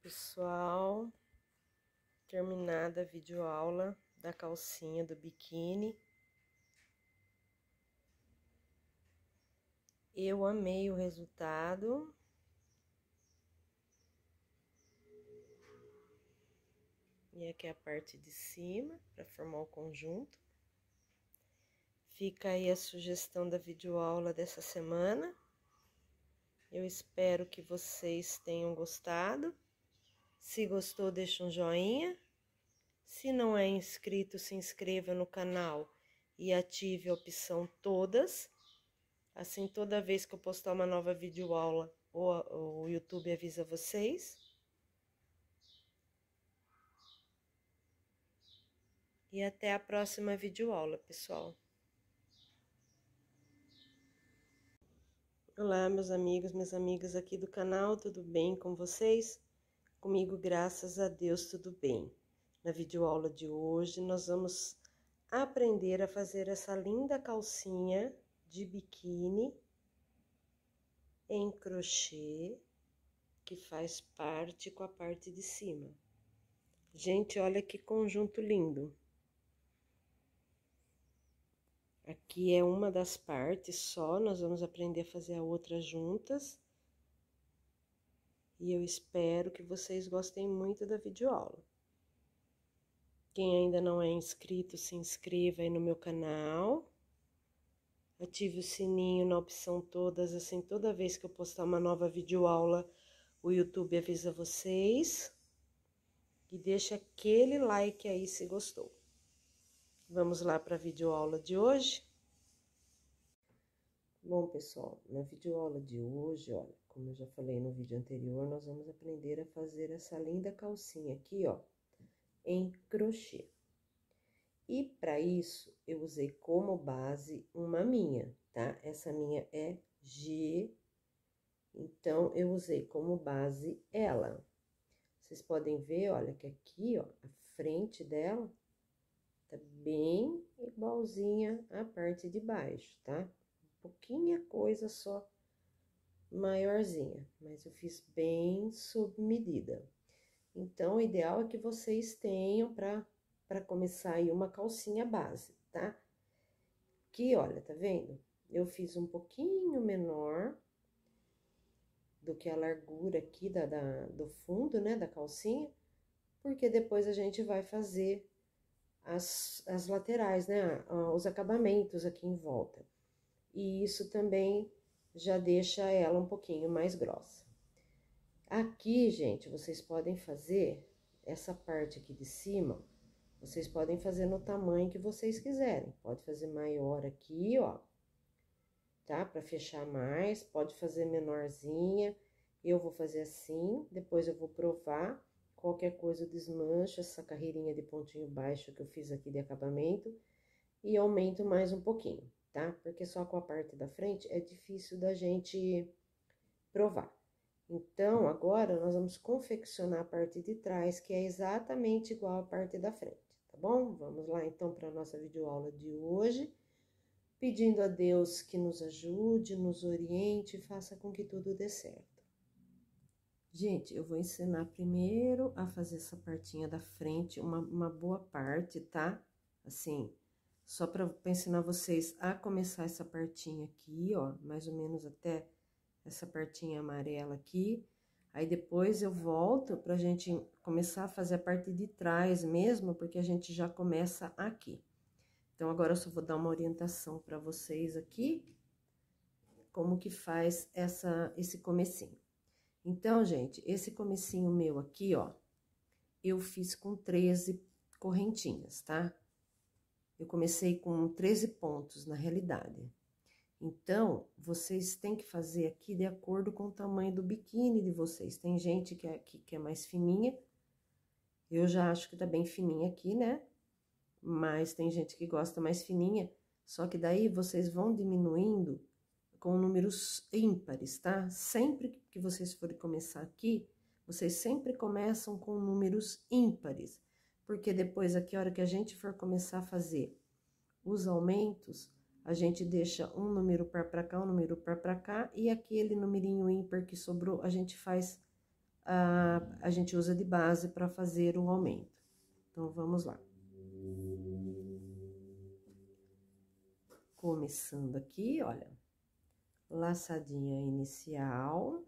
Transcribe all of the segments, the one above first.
pessoal, terminada a videoaula da calcinha do biquíni. Eu amei o resultado. E aqui é a parte de cima, para formar o conjunto. Fica aí a sugestão da videoaula dessa semana. Eu espero que vocês tenham gostado. Se gostou, deixa um joinha. Se não é inscrito, se inscreva no canal e ative a opção todas. Assim, toda vez que eu postar uma nova videoaula, o YouTube avisa vocês. E até a próxima videoaula, pessoal. Olá, meus amigos, minhas amigas aqui do canal, tudo bem com vocês? Comigo, graças a Deus, tudo bem. Na videoaula de hoje, nós vamos aprender a fazer essa linda calcinha de biquíni em crochê, que faz parte com a parte de cima. Gente, olha que conjunto lindo! Aqui é uma das partes só, nós vamos aprender a fazer a outra juntas. E eu espero que vocês gostem muito da videoaula. Quem ainda não é inscrito, se inscreva aí no meu canal. Ative o sininho na opção todas, assim, toda vez que eu postar uma nova videoaula, o YouTube avisa vocês. E deixa aquele like aí se gostou. Vamos lá para a videoaula de hoje? Bom, pessoal, na videoaula de hoje, olha, como eu já falei no vídeo anterior, nós vamos aprender a fazer essa linda calcinha aqui, ó, em crochê. E para isso, eu usei como base uma minha, tá? Essa minha é G, então eu usei como base ela. Vocês podem ver, olha, que aqui, ó, a frente dela tá bem igualzinha à parte de baixo, tá? Pouquinha coisa só maiorzinha, mas eu fiz bem sob medida. Então, o ideal é que vocês tenham para começar aí uma calcinha base, tá? Aqui, olha, tá vendo? Eu fiz um pouquinho menor do que a largura aqui do fundo, né, da calcinha, porque depois a gente vai fazer as laterais, né, os acabamentos aqui em volta. E isso também já deixa ela um pouquinho mais grossa. Aqui, gente, vocês podem fazer essa parte aqui de cima, vocês podem fazer no tamanho que vocês quiserem. Pode fazer maior aqui, ó, tá? Pra fechar mais, pode fazer menorzinha. Eu vou fazer assim, depois eu vou provar. Qualquer coisa eu desmancho essa carreirinha de pontinho baixo que eu fiz aqui de acabamento e aumento mais um pouquinho, tá? Porque só com a parte da frente é difícil da gente provar. Então, agora nós vamos confeccionar a parte de trás, que é exatamente igual à parte da frente, tá bom? Vamos lá, então, para a nossa videoaula de hoje, pedindo a Deus que nos ajude, nos oriente e faça com que tudo dê certo. Gente, eu vou ensinar primeiro a fazer essa partinha da frente, uma boa parte, tá? Assim, só para ensinar vocês a começar essa partinha aqui, ó, mais ou menos até essa partinha amarela aqui. Aí depois eu volto pra gente começar a fazer a parte de trás mesmo, porque a gente já começa aqui. Então, agora eu só vou dar uma orientação pra vocês aqui, como que faz esse comecinho. Então, gente, esse comecinho meu aqui, ó, eu fiz com 13 correntinhas, tá? Eu comecei com 13 pontos, na realidade. Então, vocês têm que fazer aqui de acordo com o tamanho do biquíni de vocês. Tem gente que é mais fininha, eu já acho que tá bem fininha aqui, né? Mas tem gente que gosta mais fininha, só que daí vocês vão diminuindo com números ímpares, tá? Sempre que vocês forem começar aqui, vocês sempre começam com números ímpares, porque depois aqui, a hora que a gente for começar a fazer os aumentos, a gente deixa um número par pra cá, um número par pra cá, e aquele numerinho ímpar que sobrou, a gente faz a gente usa de base para fazer o aumento. Então, vamos lá. Começando aqui, olha, laçadinha inicial,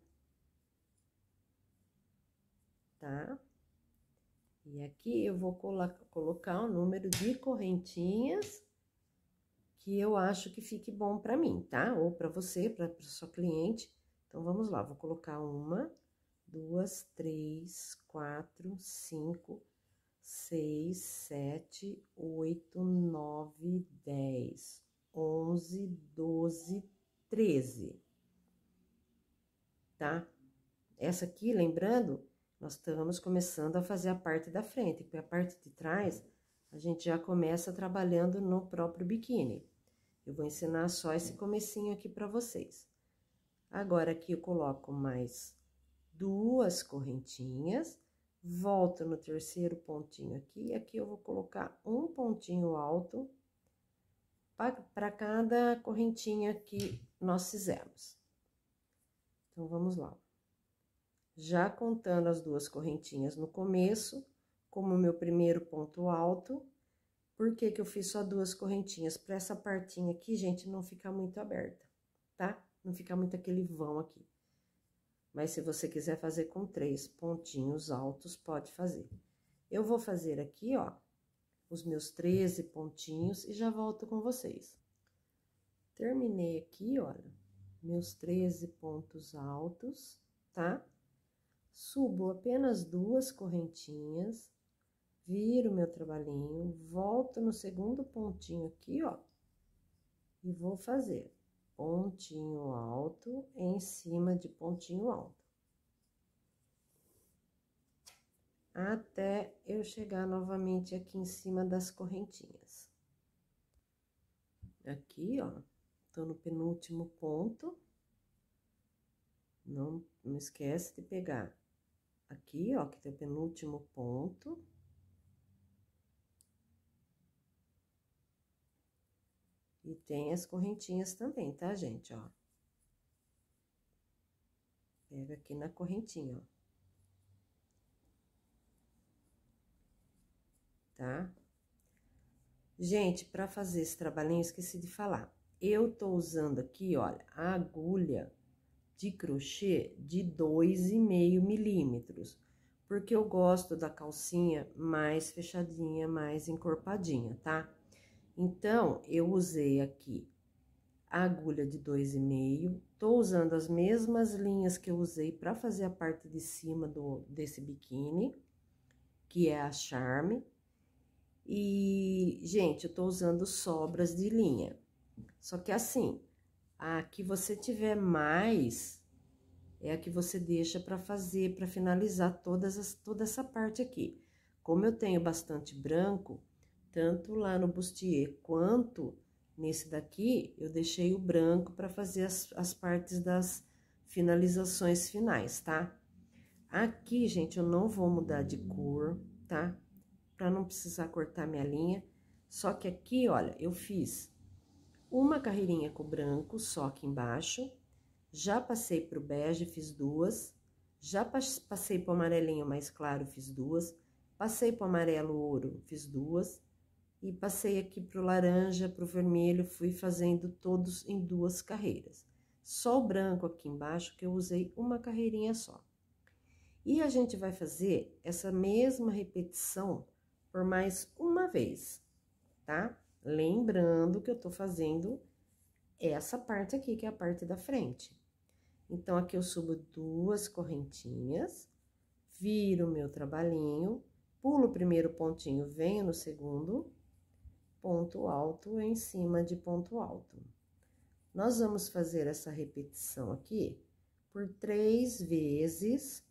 tá? E aqui eu vou colocar o número de correntinhas que eu acho que fique bom para mim, tá? Ou para você, para sua cliente. Então, vamos lá, vou colocar 1, 2, 3, 4, 5, 6, 7, 8, 9, 10, 11, 12, 13, tá? Essa aqui, lembrando, nós estamos começando a fazer a parte da frente, porque a parte de trás, a gente já começa trabalhando no próprio biquíni. Eu vou ensinar só esse comecinho aqui para vocês. Agora, aqui eu coloco mais 2 correntinhas, volto no terceiro pontinho aqui, e aqui eu vou colocar um pontinho alto para cada correntinha que nós fizemos. Então, vamos lá. Já contando as 2 correntinhas no começo, como meu primeiro ponto alto. Por que que eu fiz só 2 correntinhas? Para essa partinha aqui, gente, não ficar muito aberta, tá? Não ficar muito aquele vão aqui. Mas se você quiser fazer com 3 pontinhos altos, pode fazer. Eu vou fazer aqui, ó, os meus 13 pontinhos e já volto com vocês. Terminei aqui, olha, meus 13 pontos altos, tá? Subo apenas 2 correntinhas, viro meu trabalhinho, volto no segundo pontinho aqui, ó, e vou fazer pontinho alto em cima de pontinho alto. Até eu chegar novamente aqui em cima das correntinhas. Aqui, ó, tô no penúltimo ponto. Não esquece de pegar aqui, ó, que tem o penúltimo ponto. E tem as correntinhas também, tá, gente, ó. Pega aqui na correntinha, ó. Tá? Gente, para fazer esse trabalhinho, esqueci de falar. Eu tô usando aqui, olha, a agulha de crochê de 2,5 milímetros, porque eu gosto da calcinha mais fechadinha, mais encorpadinha, tá? Então, eu usei aqui a agulha de 2,5, tô usando as mesmas linhas que eu usei para fazer a parte de cima desse biquíni, que é a Charme. E, gente, eu tô usando sobras de linha. Só que assim, a que você tiver mais, é a que você deixa para fazer, para finalizar toda essa parte aqui. Como eu tenho bastante branco, tanto lá no bustier quanto nesse daqui, eu deixei o branco para fazer as partes das finalizações finais, tá? Aqui, gente, eu não vou mudar de cor, tá? Para não precisar cortar minha linha. Só que aqui, olha, eu fiz uma carreirinha com branco, só aqui embaixo. Já passei pro bege, fiz 2. Já passei pro amarelinho mais claro, fiz 2. Passei pro amarelo ouro, fiz 2. E passei aqui pro laranja, pro vermelho, fui fazendo todos em 2 carreiras. Só o branco aqui embaixo que eu usei uma carreirinha só. E a gente vai fazer essa mesma repetição por mais uma vez, tá? Lembrando que eu tô fazendo essa parte aqui, que é a parte da frente. Então, aqui eu subo 2 correntinhas, viro o meu trabalhinho, pulo o primeiro pontinho, venho no segundo, ponto alto em cima de ponto alto. Nós vamos fazer essa repetição aqui por 3 vezes.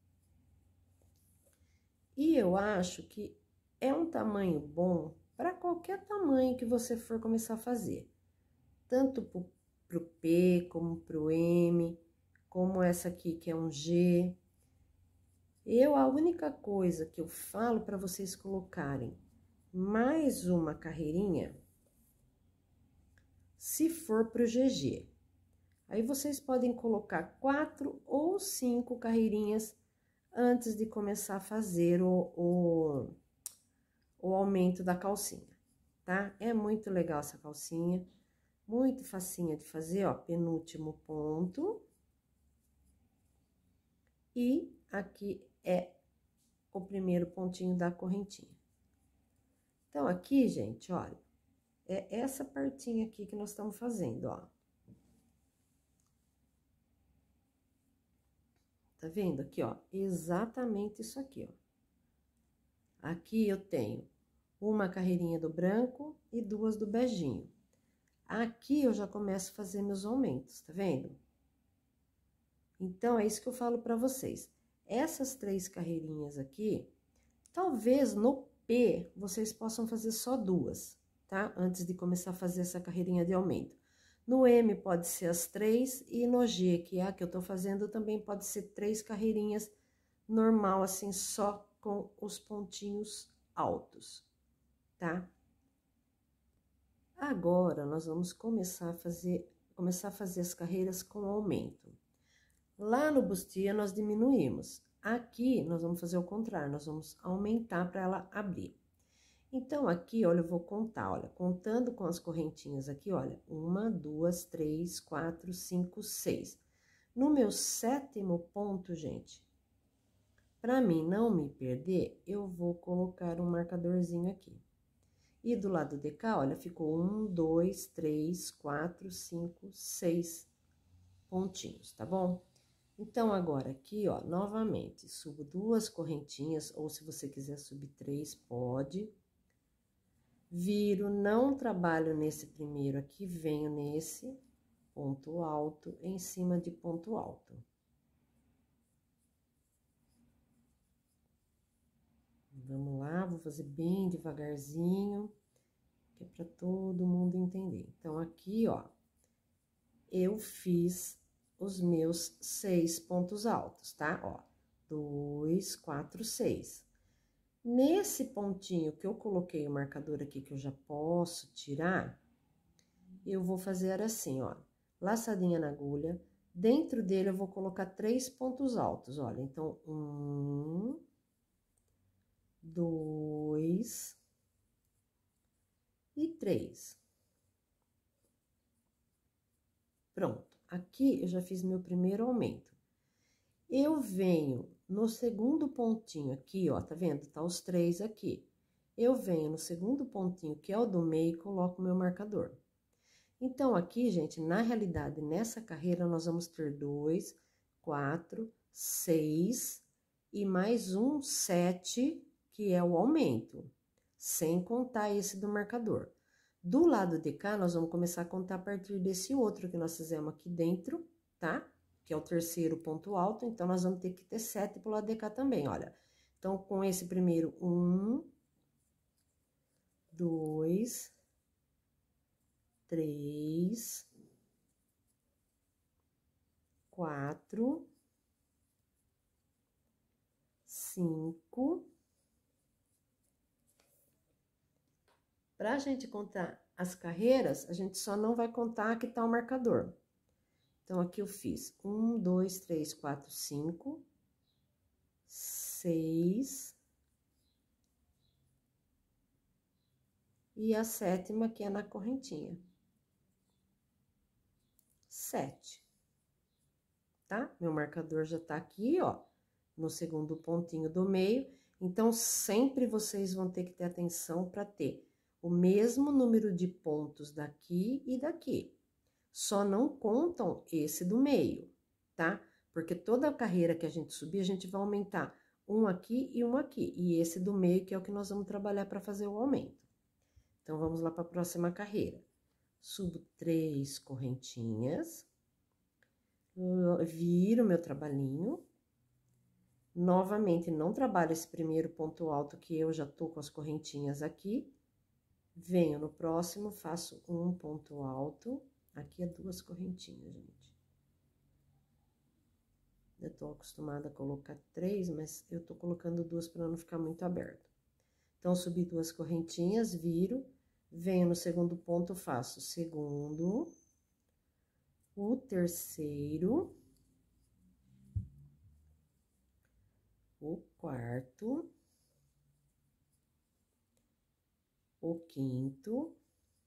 E eu acho que é um tamanho bom para qualquer tamanho que você for começar a fazer. Tanto pro P, como pro M, como essa aqui que é um G. A única coisa que eu falo para vocês colocarem mais uma carreirinha, se for pro GG. Aí vocês podem colocar 4 ou 5 carreirinhas antes de começar a fazer o aumento da calcinha, tá? É muito legal essa calcinha, muito facinha de fazer, ó, penúltimo ponto. E aqui é o primeiro pontinho da correntinha. Então, aqui, gente, olha, é essa partinha aqui que nós estamos fazendo, ó. Tá vendo aqui, ó? Exatamente isso aqui, ó. Aqui eu tenho uma carreirinha do branco e duas do beijinho. Aqui eu já começo a fazer meus aumentos, tá vendo? Então, é isso que eu falo pra vocês. Essas 3 carreirinhas aqui, talvez no P vocês possam fazer só 2, tá? Antes de começar a fazer essa carreirinha de aumento. No M pode ser as 3 e no G, que é a que eu tô fazendo, também pode ser 3 carreirinhas normal, assim, só com os pontinhos altos, tá? Agora, nós vamos começar a fazer as carreiras com aumento. Lá no bustier, nós diminuímos. Aqui, nós vamos fazer o contrário, nós vamos aumentar para ela abrir. Então, aqui, olha, eu vou contar, olha, contando com as correntinhas aqui, olha, 1, 2, 3, 4, 5, 6. No meu 7º ponto, gente, para mim não me perder, eu vou colocar um marcadorzinho aqui. E do lado de cá, olha, ficou 1, 2, 3, 4, 5, 6 pontinhos, tá bom? Então, agora aqui, ó, novamente, subo 2 correntinhas, ou se você quiser subir 3, pode. Viro, não trabalho nesse primeiro aqui, venho nesse ponto alto, em cima de ponto alto. Vamos lá, vou fazer bem devagarzinho, que é para todo mundo entender. Então, aqui, ó, eu fiz os meus 6 pontos altos, tá? Ó, 2, 4, 6. Nesse pontinho que eu coloquei o marcador aqui, que eu já posso tirar, eu vou fazer assim, ó, laçadinha na agulha, dentro dele eu vou colocar 3 pontos altos, olha, então, 1, 2 e 3. Pronto, aqui eu já fiz meu primeiro aumento. Eu venho no segundo pontinho aqui, ó, tá vendo? Tá os 3 aqui. Eu venho no segundo pontinho, que é o do meio, e coloco o meu marcador. Então, aqui, gente, na realidade, nessa carreira, nós vamos ter 2, 4, 6 e mais um 7, que é o aumento, sem contar esse do marcador. Do lado de cá, nós vamos começar a contar a partir desse outro que nós fizemos aqui dentro, tá? Que é o terceiro ponto alto, então, nós vamos ter que ter 7 pro lado de cá também, olha. Então, com esse primeiro, 1, 2, 3, 4, 5. Para a gente contar as carreiras, a gente só não vai contar que tá o marcador. Então, aqui eu fiz 1, 2, 3, 4, 5, 6. E a 7ª, que é na correntinha. 7. Tá? Meu marcador já tá aqui, ó, no segundo pontinho do meio. Então, sempre vocês vão ter que ter atenção para ter o mesmo número de pontos daqui e daqui. Só não contam esse do meio, tá? Porque toda a carreira que a gente subir, a gente vai aumentar um aqui e um aqui. E esse do meio que é o que nós vamos trabalhar para fazer o aumento. Então, vamos lá para a próxima carreira. Subo 3 correntinhas, viro meu trabalhinho. Novamente, não trabalho esse primeiro ponto alto que eu já tô com as correntinhas aqui. Venho no próximo, faço um ponto alto. Aqui é 2 correntinhas, gente. Eu tô acostumada a colocar 3, mas eu tô colocando 2 para não ficar muito aberto. Então, subi 2 correntinhas, viro, venho no segundo ponto, faço o segundo, o terceiro, o quarto, o quinto,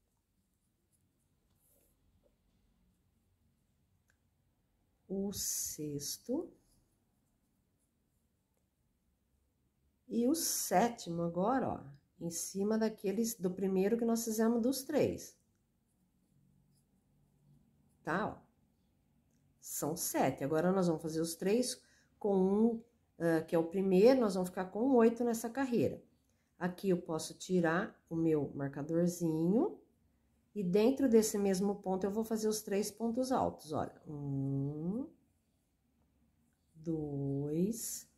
o sexto e o sétimo agora, ó, em cima daqueles do primeiro que nós fizemos dos 3. Tá, ó. São 7. Agora nós vamos fazer os 3 com um, que é o primeiro, nós vamos ficar com 8 nessa carreira. Aqui eu posso tirar o meu marcadorzinho e dentro desse mesmo ponto eu vou fazer os 3 pontos altos, olha. 1, 2.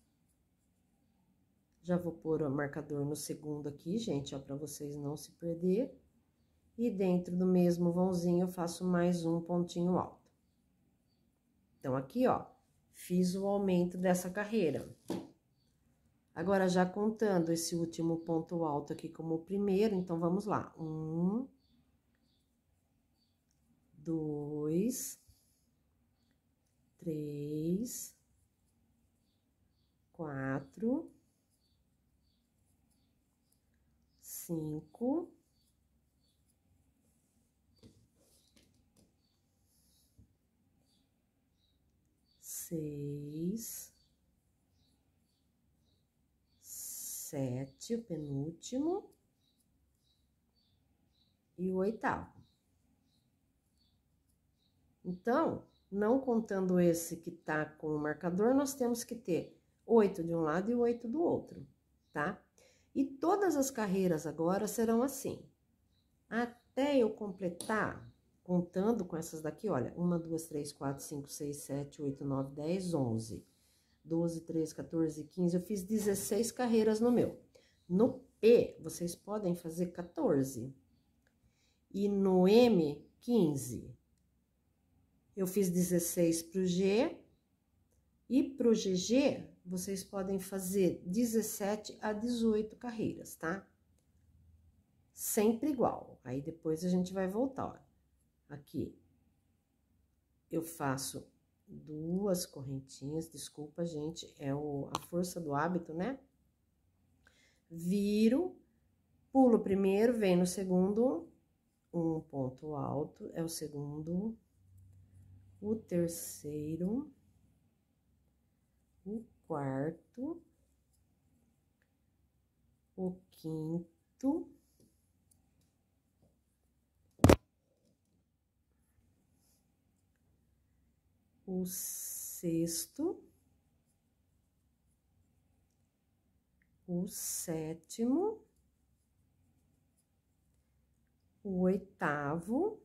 Já vou pôr o marcador no segundo aqui, gente, ó, para vocês não se perder. E dentro do mesmo vãozinho eu faço mais um pontinho alto. Então, aqui, ó, fiz o aumento dessa carreira. Agora, já contando esse último ponto alto aqui como o primeiro, então, vamos lá. 1, 2, 3, 4, 5, 6, 7, o penúltimo, e o oitavo. Então, não contando esse que tá com o marcador, nós temos que ter 8 de um lado e 8 do outro, tá? E todas as carreiras agora serão assim. Até eu completar, contando com essas daqui, olha, 1, 2, 3, 4, 5, 6, 7, 8, 9, 10, 11, 12, 13, 14, 15, eu fiz 16 carreiras no meu. No P, vocês podem fazer 14. E no M, 15. Eu fiz 16 pro G. E pro GG, vocês podem fazer 17 a 18 carreiras, tá? Sempre igual. Aí depois a gente vai voltar, ó. Aqui, eu faço 2 correntinhas, desculpa, gente, é a força do hábito, né? Viro, pulo o primeiro, vem no segundo, um ponto alto, é o segundo, o terceiro, o quarto, o quinto, o sexto, o sétimo, o oitavo,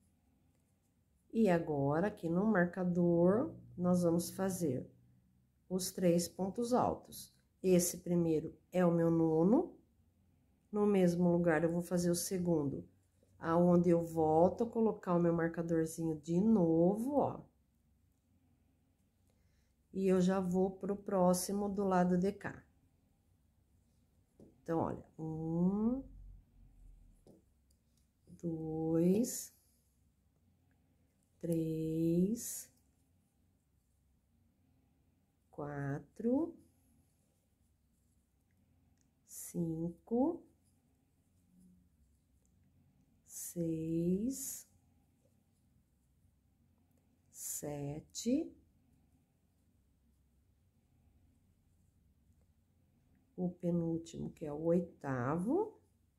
e agora aqui no marcador nós vamos fazer os 3 pontos altos. Esse primeiro é o meu nono, no mesmo lugar eu vou fazer o segundo, aonde eu volto a colocar o meu marcadorzinho de novo, ó. E eu já vou pro próximo do lado de cá. Então, olha, 1, 2, 3, 4, 5, 6, 7, o penúltimo, que é o oitavo,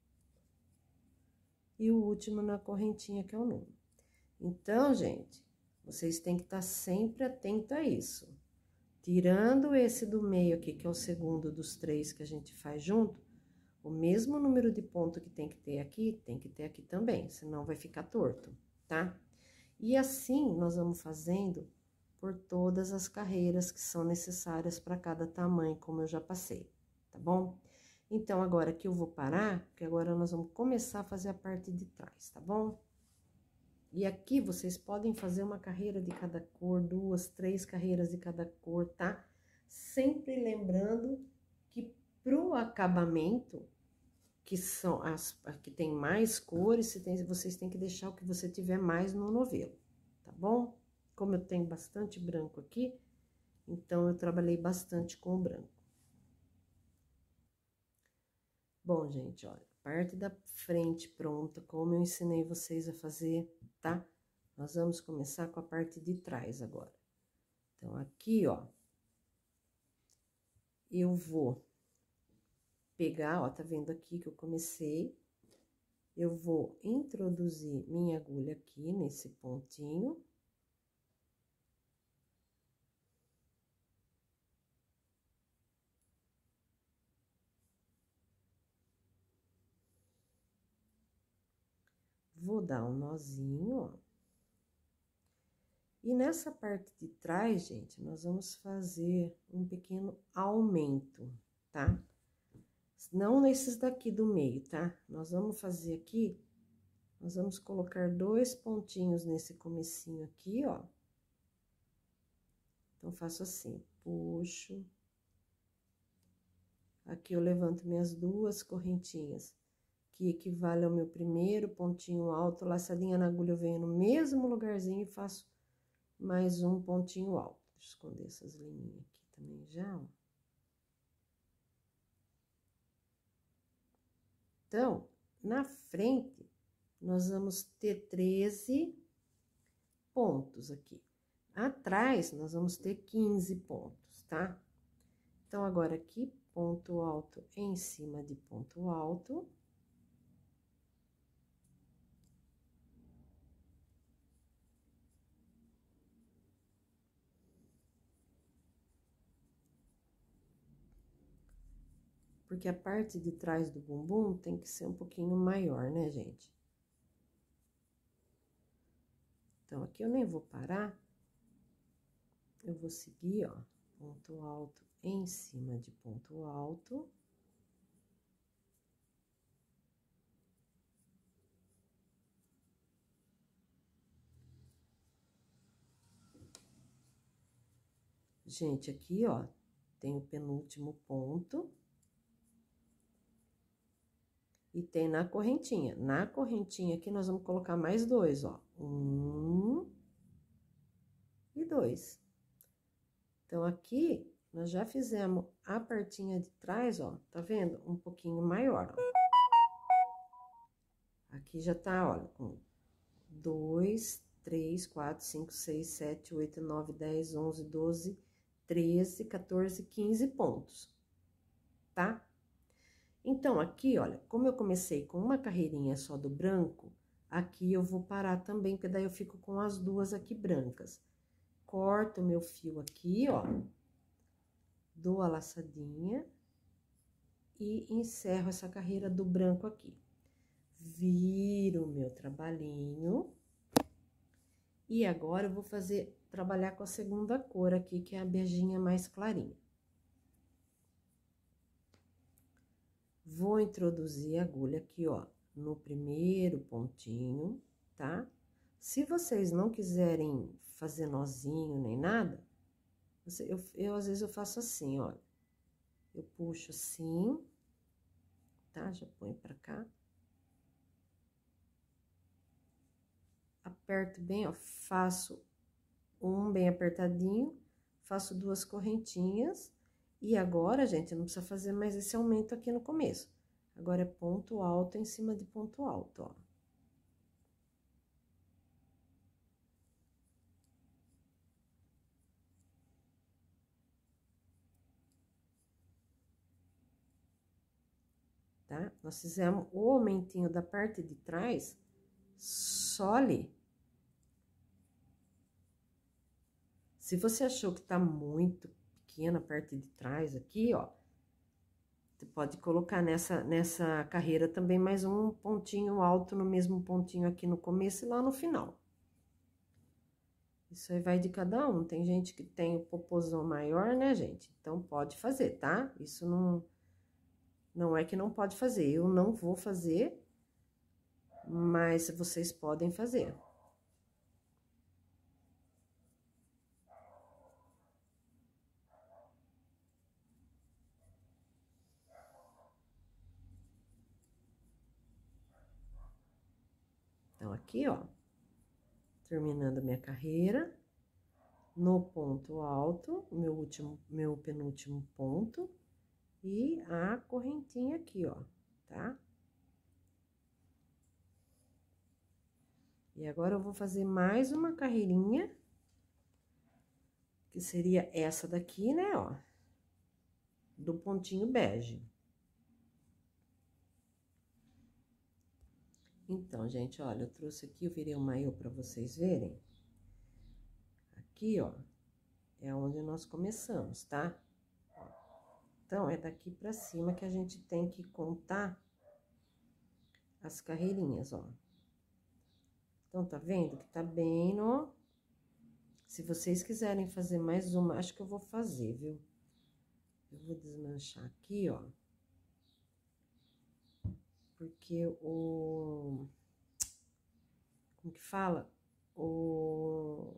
e o último na correntinha, que é o nono. Então, gente, vocês têm que estar sempre atento a isso. Tirando esse do meio aqui, que é o segundo dos 3 que a gente faz junto, o mesmo número de ponto que tem que ter aqui também, senão vai ficar torto, tá? E assim, nós vamos fazendo por todas as carreiras que são necessárias para cada tamanho, como eu já passei, tá bom? Então, agora que eu vou parar, porque agora nós vamos começar a fazer a parte de trás, tá bom? E aqui vocês podem fazer uma carreira de cada cor, 2, 3 carreiras de cada cor, tá? Sempre lembrando que pro acabamento, que são as que tem mais cores, vocês têm que deixar o que você tiver mais no novelo, tá bom? Como eu tenho bastante branco aqui, então eu trabalhei bastante com o branco. Bom, gente, olha, parte da frente pronta, como eu ensinei vocês a fazer, tá? Nós vamos começar com a parte de trás agora. Então, aqui, ó, eu vou pegar, ó, tá vendo aqui que eu comecei? Eu vou introduzir minha agulha aqui nesse pontinho. Vou dar um nozinho, ó. E nessa parte de trás, gente, nós vamos fazer um pequeno aumento, tá? Não nesses daqui do meio, tá? Nós vamos fazer aqui, nós vamos colocar 2 pontinhos nesse comecinho aqui, ó. Então, faço assim, puxo. Aqui eu levanto minhas 2 correntinhas, que equivale ao meu primeiro pontinho alto, laçadinha na agulha, eu venho no mesmo lugarzinho e faço mais um pontinho alto. Deixa eu esconder essas linhas aqui também já, ó. Então, na frente, nós vamos ter 13 pontos aqui. Atrás, nós vamos ter 15 pontos, tá? Então, agora aqui, ponto alto em cima de ponto alto. Porque a parte de trás do bumbum tem que ser um pouquinho maior, né, gente? Então, aqui eu nem vou parar. Eu vou seguir, ó, ponto alto em cima de ponto alto. Gente, aqui, ó, tem o penúltimo ponto. E tem na correntinha. Na correntinha aqui, nós vamos colocar mais 2, ó. 1 e 2. Então, aqui, nós já fizemos a partinha de trás, ó. Tá vendo? Um pouquinho maior, ó. Aqui já tá, olha, com 2, 3, 4, 5, 6, 7, 8, 9, 10, 11, 12, 13, 14, 15 pontos, tá? Então, aqui, olha, como eu comecei com uma carreirinha só do branco, aqui eu vou parar também, porque daí eu fico com as 2 aqui brancas. Corto o meu fio aqui, ó, dou a laçadinha e encerro essa carreira do branco aqui. Viro o meu trabalhinho. E agora eu vou trabalhar com a segunda cor aqui, que é a beijinha mais clarinha. Vou introduzir a agulha aqui, ó, no primeiro pontinho, tá? Se vocês não quiserem fazer nozinho nem nada, às vezes eu faço assim, ó. Eu puxo assim, tá? Já põe pra cá. Aperto bem, ó, faço um bem apertadinho, faço 2 correntinhas. E agora, gente, não precisa fazer mais esse aumento aqui no começo. Agora é ponto alto em cima de ponto alto, ó. Tá? Nós fizemos o aumentinho da parte de trás só ali. Se você achou que tá muito pequena a parte de trás aqui, ó, você pode colocar nessa carreira também mais um pontinho alto no mesmo pontinho aqui no começo e lá no final. Isso aí vai de cada um. Tem gente que tem o popozão maior, né, gente? Então, pode fazer, tá? Isso não é que não pode fazer. Eu não vou fazer, mas vocês podem fazer. Então, aqui, ó, terminando minha carreira, no ponto alto, meu penúltimo ponto, e a correntinha aqui, ó. tá? E agora, eu vou fazer mais uma carreirinha, que seria essa daqui, né, ó, do pontinho bege. Então, gente, olha, eu trouxe aqui, eu virei o maiô pra vocês verem. Aqui, ó, é onde nós começamos, tá? Então, é daqui pra cima que a gente tem que contar as carreirinhas, ó. Então, tá vendo que tá bem no... Se vocês quiserem fazer mais uma, acho que eu vou fazer, viu? Eu vou desmanchar aqui, ó. Porque o... Como que fala? O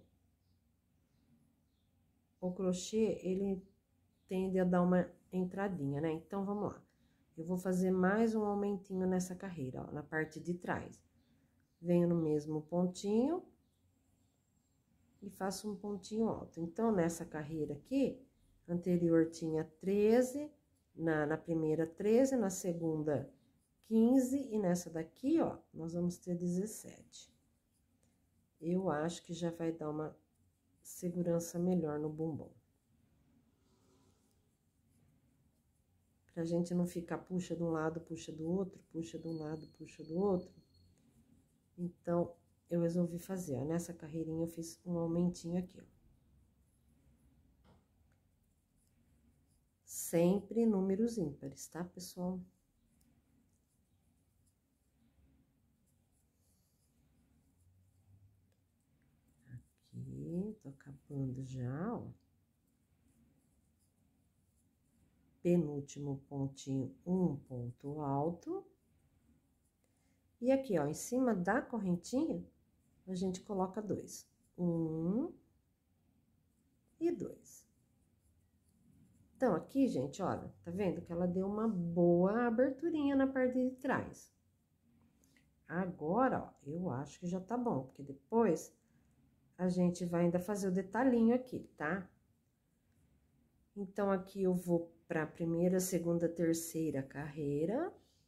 crochê, ele tende a dar uma entradinha, né? Então, vamos lá. Eu vou fazer mais um aumentinho nessa carreira, ó, na parte de trás. Venho no mesmo pontinho e faço um pontinho alto. Então, nessa carreira aqui, anterior tinha 13, na primeira 13, na segunda 15, e nessa daqui, ó, nós vamos ter 17. Eu acho que já vai dar uma segurança melhor no bumbum. Pra gente não ficar puxa de um lado, puxa do outro, puxa de um lado, puxa do outro. Então, eu resolvi fazer, ó, nessa carreirinha eu fiz um aumentinho aqui, ó. Sempre números ímpares, tá, pessoal? Aqui, tô acabando já, ó. Penúltimo pontinho, um ponto alto. E aqui, ó, em cima da correntinha, a gente coloca 2. 1 e 2. Então, aqui, gente, olha, tá vendo que ela deu uma boa aberturinha na parte de trás. Agora, ó, eu acho que já tá bom, porque depois a gente vai ainda fazer o detalhinho aqui, tá? Então, aqui eu vou pra primeira, segunda, terceira carreira.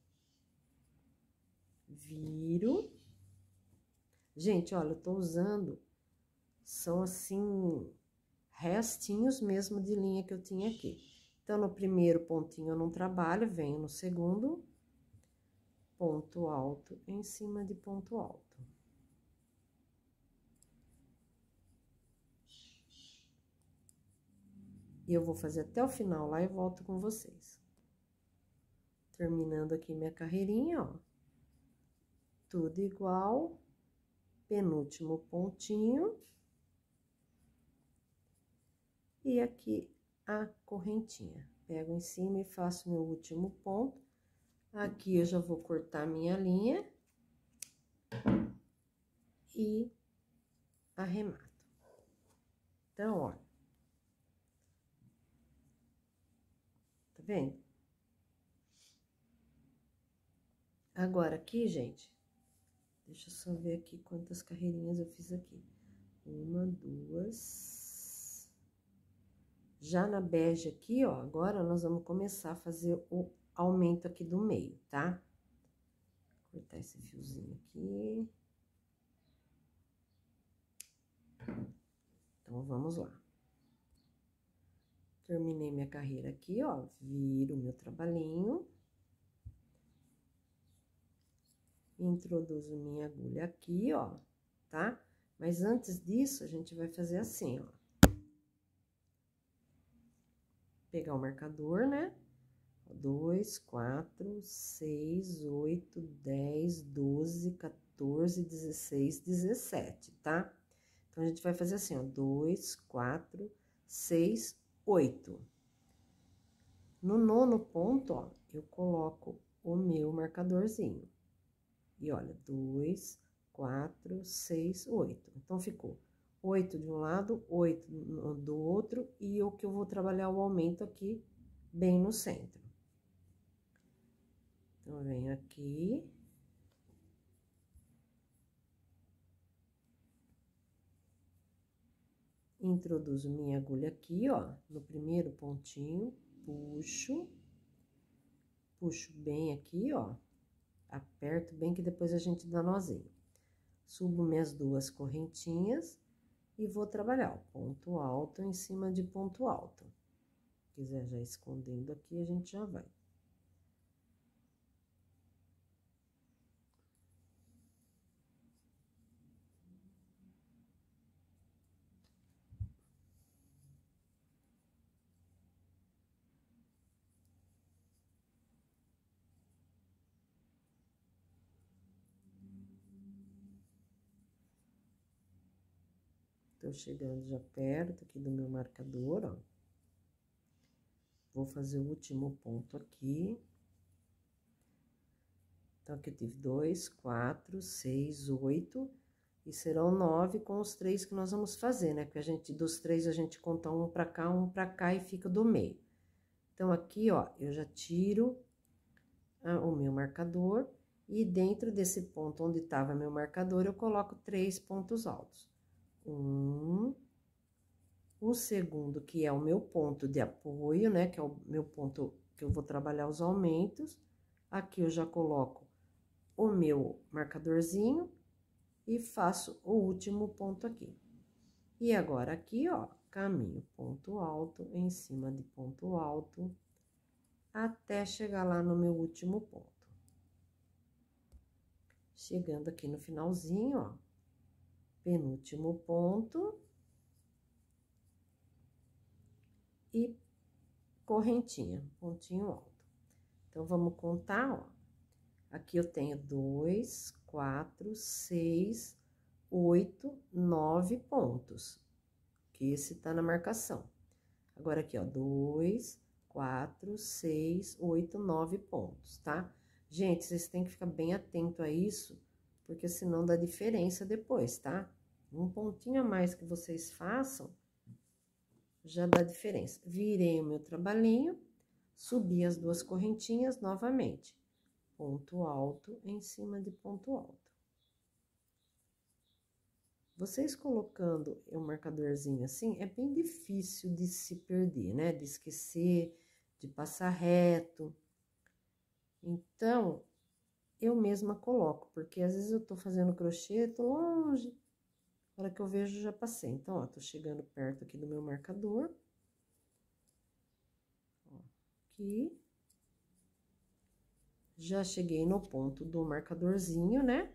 Viro. Gente, olha, eu tô usando, são assim, restinhos mesmo de linha que eu tinha aqui. Então, no primeiro pontinho eu não trabalho, venho no segundo, ponto alto em cima de ponto alto. E eu vou fazer até o final lá e volto com vocês. Terminando aqui minha carreirinha, ó. Tudo igual. Penúltimo pontinho. E aqui a correntinha. Pego em cima e faço meu último ponto. Aqui eu já vou cortar minha linha. E arremato. Então, olha. Tá vendo? Agora, aqui, gente, deixa eu só ver aqui quantas carreirinhas eu fiz aqui. 1, 2. Já na bege aqui, ó, agora nós vamos começar a fazer o aumento aqui do meio, tá? Vou cortar esse fiozinho aqui. Então, vamos lá. Terminei minha carreira aqui, ó, viro meu trabalhinho. Introduzo minha agulha aqui, ó, tá? Mas antes disso, a gente vai fazer assim, ó. Pegar o marcador, né? 2, 4, 6, 8, 10, 12, 14, 16, 17, tá? Então, a gente vai fazer assim, ó, 2, 4, 6, 8. No nono ponto, ó, eu coloco o meu marcadorzinho. E olha, 2, 4, 6, 8. Então, ficou 8 de um lado, 8 do outro, e o que eu vou trabalhar o aumento aqui, bem no centro. Então, eu venho aqui. Introduzo minha agulha aqui, ó, no primeiro pontinho, puxo. puxo bem aqui, ó, aperto bem que depois a gente dá nozinho. Subo minhas duas correntinhas e vou trabalhar, ó, ponto alto em cima de ponto alto. Se quiser já escondendo aqui, a gente já vai. Tô chegando já perto aqui do meu marcador, ó. Vou fazer o último ponto aqui. Então, aqui eu tive 2, 4, 6, 8, e serão 9 com os 3 que nós vamos fazer, né? Porque a gente, dos 3, a gente conta um pra cá e fica do meio. Então, aqui, ó, eu já tiro o meu marcador, e dentro desse ponto onde tava meu marcador, eu coloco 3 pontos altos. O segundo, que é o meu ponto de apoio, né? Que é o meu ponto que eu vou trabalhar os aumentos. Aqui eu já coloco o meu marcadorzinho e faço o último ponto aqui. E agora aqui, ó, caminho ponto alto em cima de ponto alto, até chegar lá no meu último ponto. Chegando aqui no finalzinho, ó, penúltimo ponto e correntinha, pontinho alto. Então, vamos contar, ó. Aqui eu tenho 2, 4, 6, 8, 9 pontos, que esse tá na marcação. Agora, aqui, ó, 2, 4, 6, 8, 9 pontos, tá? Gente, vocês têm que ficar bem atento a isso, porque senão dá diferença depois, tá? Um pontinho a mais que vocês façam, já dá diferença. Virei o meu trabalhinho, subi as duas correntinhas novamente. Ponto alto em cima de ponto alto. Vocês colocando um marcadorzinho assim, é bem difícil de se perder, né? De esquecer, de passar reto. Então, eu mesma coloco, porque às vezes eu tô fazendo crochê, tô longe, na hora que eu vejo já passei. Então, ó, tô chegando perto aqui do meu marcador. Ó, aqui. Já cheguei no ponto do marcadorzinho, né?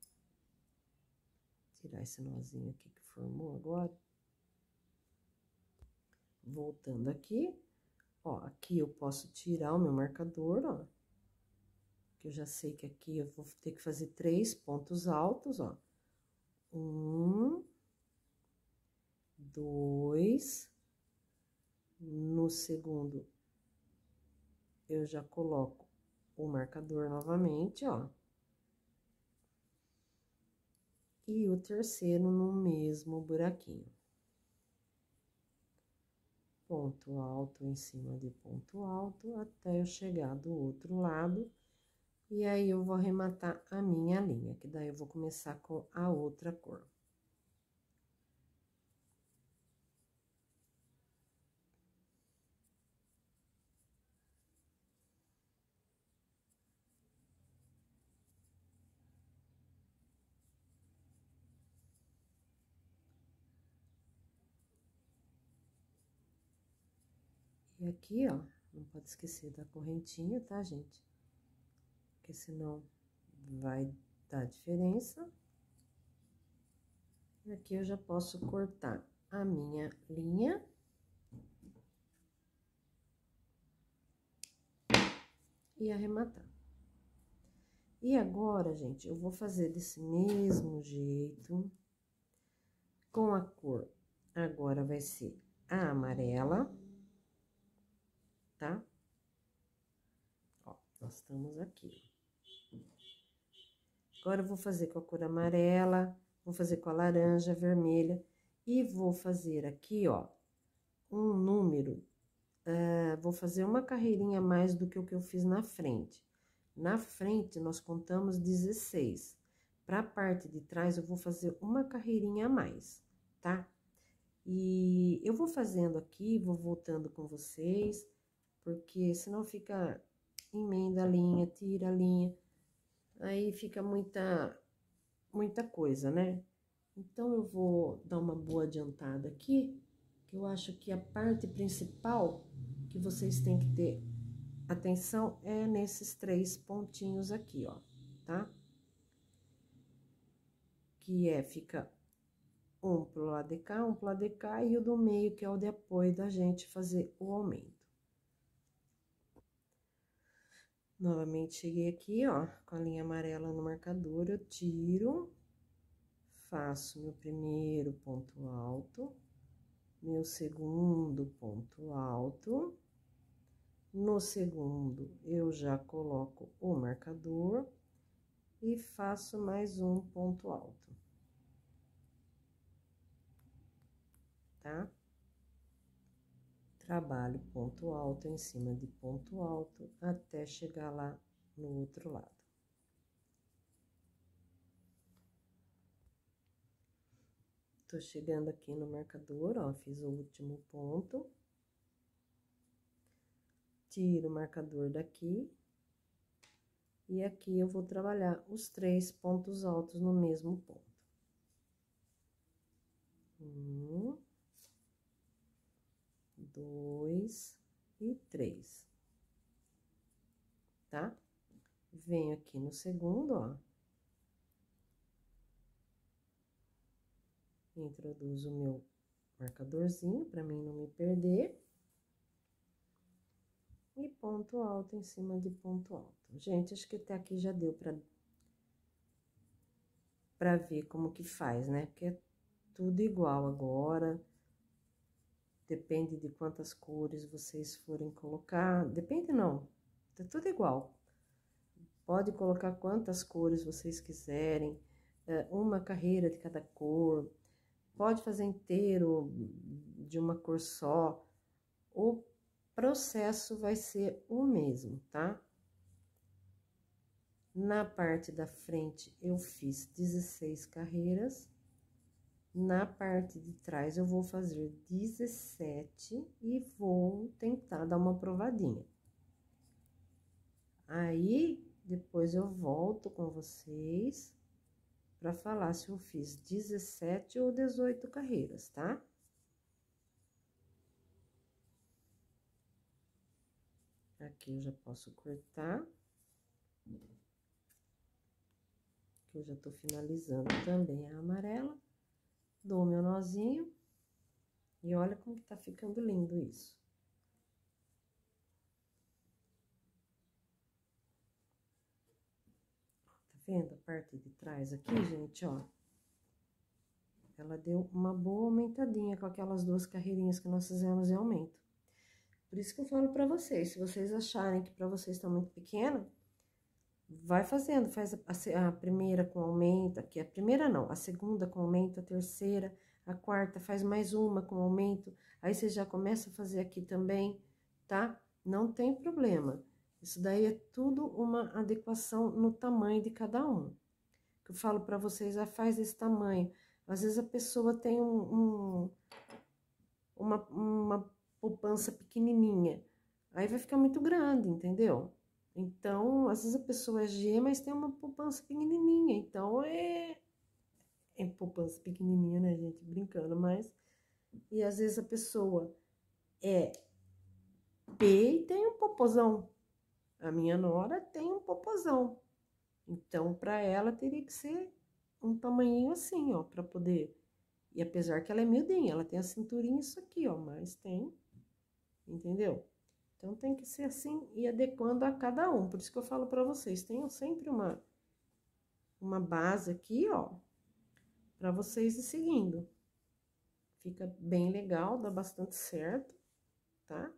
Tirar esse nozinho aqui que formou agora. Voltando aqui, ó, aqui eu posso tirar o meu marcador, ó. Que eu já sei que aqui eu vou ter que fazer 3 pontos altos, ó. 1, 2, no segundo, eu já coloco o marcador novamente, ó. E o terceiro no mesmo buraquinho. Ponto alto em cima de ponto alto, até eu chegar do outro lado. E aí, eu vou arrematar a minha linha, que daí eu vou começar com a outra cor. E aqui, ó, não pode esquecer da correntinha, tá, gente? Porque senão vai dar diferença. E aqui eu já posso cortar a minha linha. E arrematar. E agora, gente, eu vou fazer desse mesmo jeito, com a cor. Agora vai ser a amarela, tá? Ó, nós estamos aqui. Agora, eu vou fazer com a cor amarela, vou fazer com a laranja, vermelha, e vou fazer aqui, ó, um número, vou fazer uma carreirinha a mais do que o que eu fiz na frente. Na frente, nós contamos 16. Pra parte de trás, eu vou fazer uma carreirinha a mais, tá? E eu vou fazendo aqui, vou voltando com vocês, porque senão fica emenda a linha, tira a linha. Aí fica muita coisa, né? Então, eu vou dar uma boa adiantada aqui, que eu acho que a parte principal que vocês têm que ter atenção é nesses 3 pontinhos aqui, ó, tá? Que fica um pro lado de cá, um pro lado de cá, e o do meio, que é o de apoio da gente fazer o aumento. Novamente, cheguei aqui, ó, com a linha amarela no marcador, eu tiro, faço meu primeiro ponto alto, meu segundo ponto alto. No segundo, eu já coloco o marcador e faço mais um ponto alto, tá? Trabalho ponto alto em cima de ponto alto até chegar lá no outro lado. Tô chegando aqui no marcador, ó, fiz o último ponto. Tiro o marcador daqui. E aqui eu vou trabalhar os 3 pontos altos no mesmo ponto. 1, 2 e 3. Tá? Venho aqui no segundo, ó. Introduzo o meu marcadorzinho para mim não me perder. E ponto alto em cima de ponto alto. Gente, acho que até aqui já deu pra ver como que faz, né? Porque é tudo igual agora. Depende de quantas cores vocês forem colocar. Depende não, tá tudo igual. Pode colocar quantas cores vocês quiserem. Uma carreira de cada cor. Pode fazer inteiro de uma cor só. O processo vai ser o mesmo, tá? Na parte da frente, eu fiz 16 carreiras. Na parte de trás, eu vou fazer 17 e vou tentar dar uma provadinha. Aí, depois eu volto com vocês para falar se eu fiz 17 ou 18 carreiras, tá? Aqui eu já posso cortar. Que eu já tô finalizando também a amarela. Dou meu nozinho. E olha como que tá ficando lindo isso. Tá vendo a parte de trás aqui, gente, ó? Ela deu uma boa aumentadinha com aquelas 2 carreirinhas que nós fizemos em aumento. Por isso que eu falo pra vocês, se vocês acharem que pra vocês tá muito pequena, vai fazendo, faz a primeira com aumento, aqui a primeira não, a segunda com aumento, a terceira, a quarta, faz mais uma com aumento, aí você já começa a fazer aqui também, tá? Não tem problema. Isso daí é tudo uma adequação no tamanho de cada um. Que eu falo pra vocês, faz esse tamanho. Às vezes a pessoa tem uma poupança pequenininha, aí vai ficar muito grande, entendeu? Então, às vezes a pessoa é G, mas tem uma poupança pequenininha, então é poupança pequenininha, né, gente? Brincando, mas... E às vezes a pessoa é P e tem um popozão. A minha nora tem um popozão. Então, para ela, teria que ser um tamanhinho assim, ó, para poder... E apesar que ela é miudinha, ela tem a cinturinha isso aqui, ó, mas tem, entendeu? Então, tem que ser assim e adequando a cada um. Por isso que eu falo para vocês, tenham sempre uma base aqui, ó, para vocês ir seguindo. Fica bem legal, dá bastante certo, tá?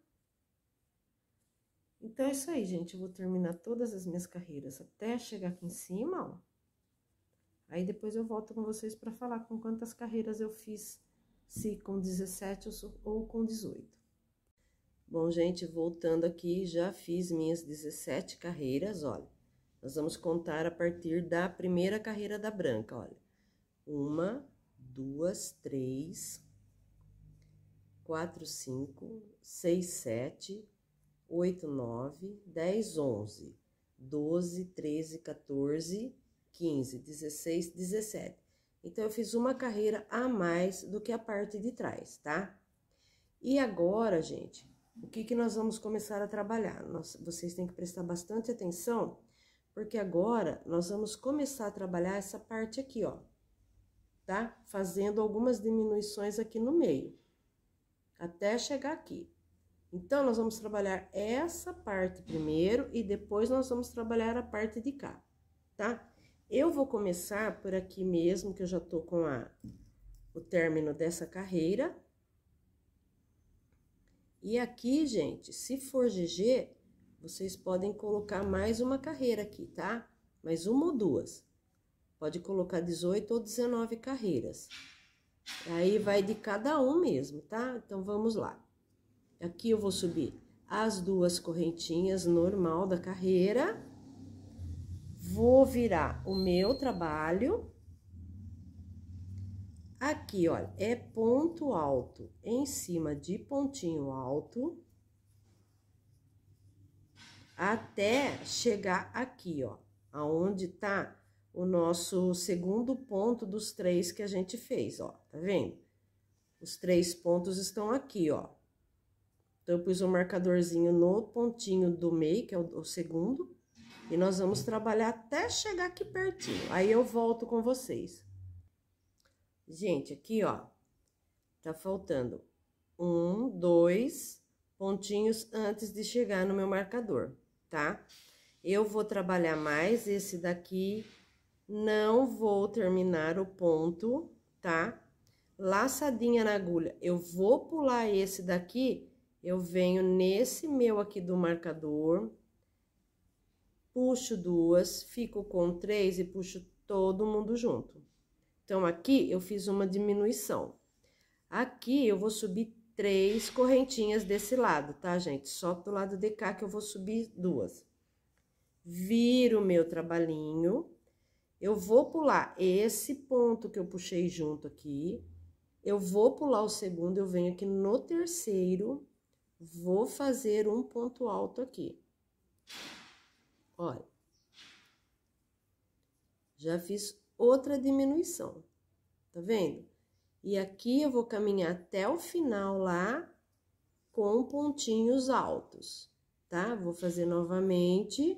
Então, é isso aí, gente. Eu vou terminar todas as minhas carreiras até chegar aqui em cima, ó. Aí, depois eu volto com vocês para falar com quantas carreiras eu fiz, se com 17 ou com 18. Bom, gente, voltando aqui, já fiz minhas 17 carreiras, olha. Nós vamos contar a partir da primeira carreira da branca, olha. 1, 2, 3, 4, 5, 6, 7, 8, 9, 10, 11, 12, 13, 14, 15, 16, 17. Então, eu fiz uma carreira a mais do que a parte de trás, tá? E agora, gente, o que nós vamos começar a trabalhar? Vocês têm que prestar bastante atenção, porque agora nós vamos começar a trabalhar essa parte aqui, ó, tá? Fazendo algumas diminuições aqui no meio, até chegar aqui. Então, nós vamos trabalhar essa parte primeiro e depois nós vamos trabalhar a parte de cá, tá? Eu vou começar por aqui mesmo, que eu já tô com o término dessa carreira. E aqui, gente, se for GG, vocês podem colocar mais uma carreira aqui, tá? Mais uma ou duas. Pode colocar 18 ou 19 carreiras. Aí vai de cada um mesmo, tá? Então, vamos lá. Aqui eu vou subir as duas correntinhas normal da carreira. Vou virar o meu trabalho. Aqui, olha, é ponto alto em cima de pontinho alto. Até chegar aqui, ó, aonde tá o nosso segundo ponto dos 3 que a gente fez, ó, tá vendo? Os 3 pontos estão aqui, ó. Então, eu pus um marcadorzinho no pontinho do meio, que é o segundo. E nós vamos trabalhar até chegar aqui pertinho. Aí, eu volto com vocês. Gente, aqui, ó, tá faltando 1, 2 pontinhos antes de chegar no meu marcador, tá? Eu vou trabalhar mais esse daqui, não vou terminar o ponto, tá? Laçadinha na agulha, eu vou pular esse daqui, eu venho nesse meu aqui do marcador, puxo 2, fico com 3 e puxo todo mundo junto. Então, aqui eu fiz uma diminuição. Aqui eu vou subir 3 correntinhas desse lado, tá, gente? Só do lado de cá que eu vou subir 2. Viro o meu trabalhinho. Eu vou pular esse ponto que eu puxei junto aqui. Eu vou pular o segundo, eu venho aqui no terceiro, vou fazer um ponto alto aqui. Olha. Já fiz outra diminuição, tá vendo? E aqui eu vou caminhar até o final lá com pontinhos altos, tá? Vou fazer novamente.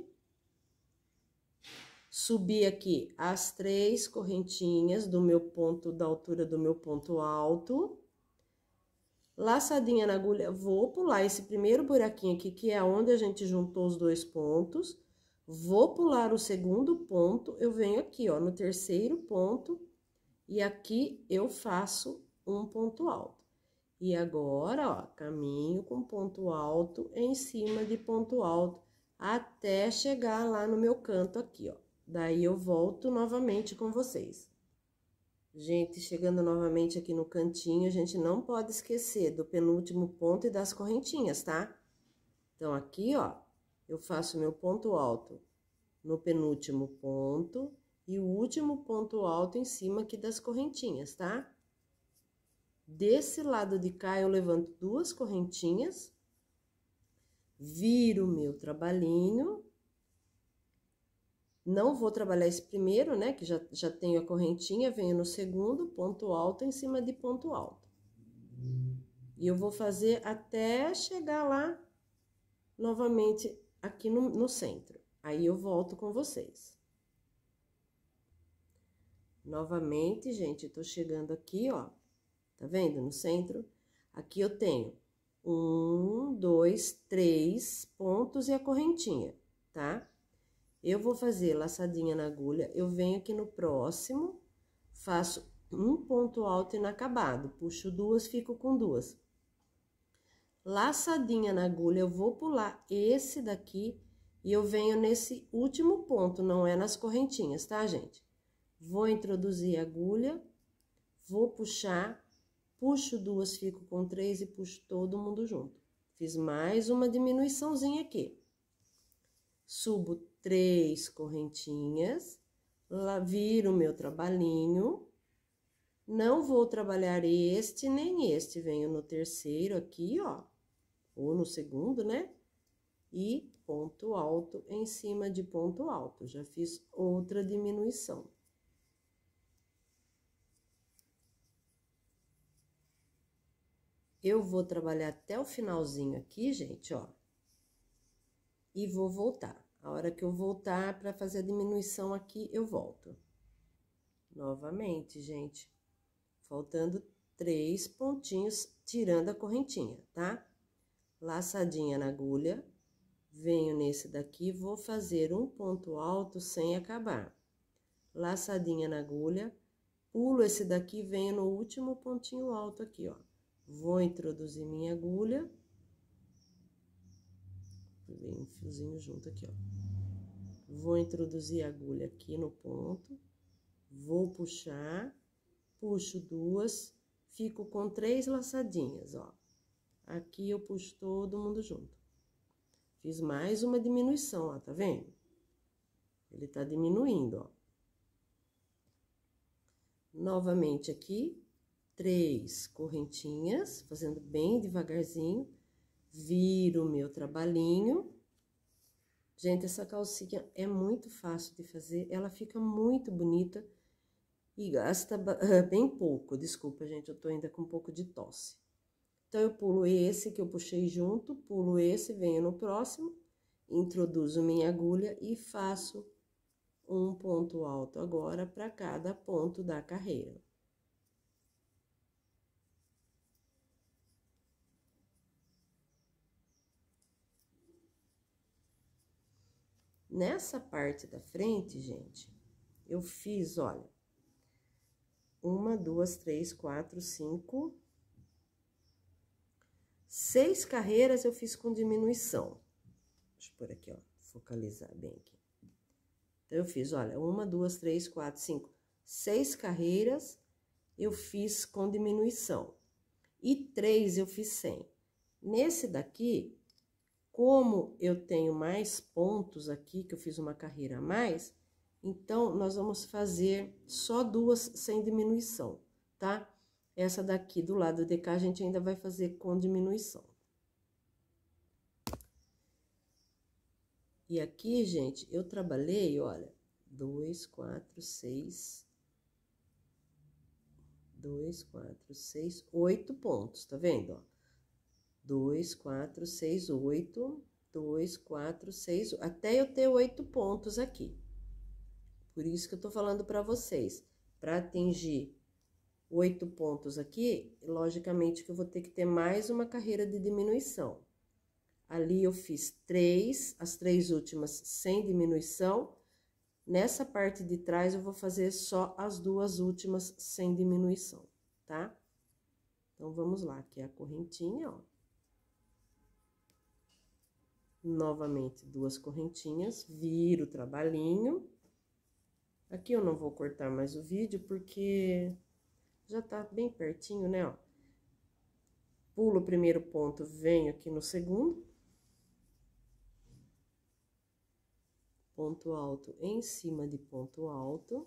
Subir aqui as 3 correntinhas do meu ponto, da altura do meu ponto alto. Laçadinha na agulha, vou pular esse primeiro buraquinho aqui, que é onde a gente juntou os 2 pontos. Vou pular o segundo ponto, eu venho aqui, ó, no terceiro ponto, e aqui eu faço um ponto alto. E agora, ó, caminho com ponto alto em cima de ponto alto, até chegar lá no meu canto aqui, ó. Daí, eu volto novamente com vocês. Gente, chegando novamente aqui no cantinho, a gente não pode esquecer do penúltimo ponto e das correntinhas, tá? Então, aqui, ó, eu faço meu ponto alto no penúltimo ponto e o último ponto alto em cima aqui das correntinhas, tá? Desse lado de cá, eu levanto 2 correntinhas, viro o meu trabalhinho. Não vou trabalhar esse primeiro, né, que já tenho a correntinha, venho no segundo, ponto alto em cima de ponto alto. E eu vou fazer até chegar lá, novamente, aqui no centro. Aí, eu volto com vocês. Novamente, gente, tô chegando aqui, ó, tá vendo? No centro. Aqui eu tenho 1, 2, 3 pontos e a correntinha, tá? Eu vou fazer laçadinha na agulha, eu venho aqui no próximo, faço um ponto alto inacabado, puxo 2, fico com 2. Laçadinha na agulha, eu vou pular esse daqui e eu venho nesse último ponto, não é nas correntinhas, tá, gente? Vou introduzir a agulha, vou puxar, puxo 2, fico com 3 e puxo todo mundo junto. Fiz mais uma diminuiçãozinha aqui. Subo 3 correntinhas, lá viro o meu trabalhinho. Não vou trabalhar este nem este, venho no terceiro aqui, ó, ou no segundo, né? e ponto alto em cima de ponto alto. Já fiz outra diminuição. Eu vou trabalhar até o finalzinho aqui, gente, ó. E vou voltar. A hora que eu voltar para fazer a diminuição aqui, eu volto. Novamente, gente, faltando 3 pontinhos, tirando a correntinha, tá? Laçadinha na agulha, venho nesse daqui, vou fazer um ponto alto sem acabar. Laçadinha na agulha, pulo esse daqui, venho no último pontinho alto aqui, ó. Vou introduzir minha agulha. Vem um fiozinho junto aqui, ó. Vou introduzir a agulha aqui no ponto. Vou puxar, puxo 2, fico com 3 laçadinhas, ó. Aqui eu puxo todo mundo junto. Fiz mais uma diminuição, ó, tá vendo? Ele tá diminuindo, ó. Novamente aqui, 3 correntinhas, fazendo bem devagarzinho. Viro o meu trabalhinho. Gente, essa calcinha é muito fácil de fazer, ela fica muito bonita e gasta bem pouco. Desculpa, gente, eu tô ainda com um pouco de tosse. Então, eu pulo esse que eu puxei junto, pulo esse, venho no próximo, introduzo minha agulha e faço um ponto alto agora para cada ponto da carreira. Nessa parte da frente, gente, eu fiz, olha, 1, 2, 3, 4, 5, 6 carreiras eu fiz com diminuição. Deixa eu pôr aqui, ó, focalizar bem aqui. Então, eu fiz, olha, 1, 2, 3, 4, 5, 6 carreiras eu fiz com diminuição. E 3 eu fiz sem. Nesse daqui, como eu tenho mais pontos aqui, que eu fiz uma carreira a mais, então, nós vamos fazer só 2 sem diminuição, tá? Essa daqui do lado de cá, a gente ainda vai fazer com diminuição. E aqui, gente, eu trabalhei, olha, 2, 4, 6... 2, 4, 6, 8 pontos, tá vendo, ó? 2, 4, 6, 8, 2, 4, 6, até eu ter 8 pontos aqui. Por isso que eu tô falando pra vocês, pra atingir 8 pontos aqui, logicamente que eu vou ter que ter mais uma carreira de diminuição. Ali eu fiz 3, as 3 últimas sem diminuição. Nessa parte de trás, eu vou fazer só as 2 últimas sem diminuição, tá? Então, vamos lá, aqui é a correntinha, ó. Novamente, 2 correntinhas, viro o trabalhinho. Aqui eu não vou cortar mais o vídeo, porque já tá bem pertinho, né, ó. Pulo o primeiro ponto, venho aqui no segundo. Ponto alto em cima de ponto alto.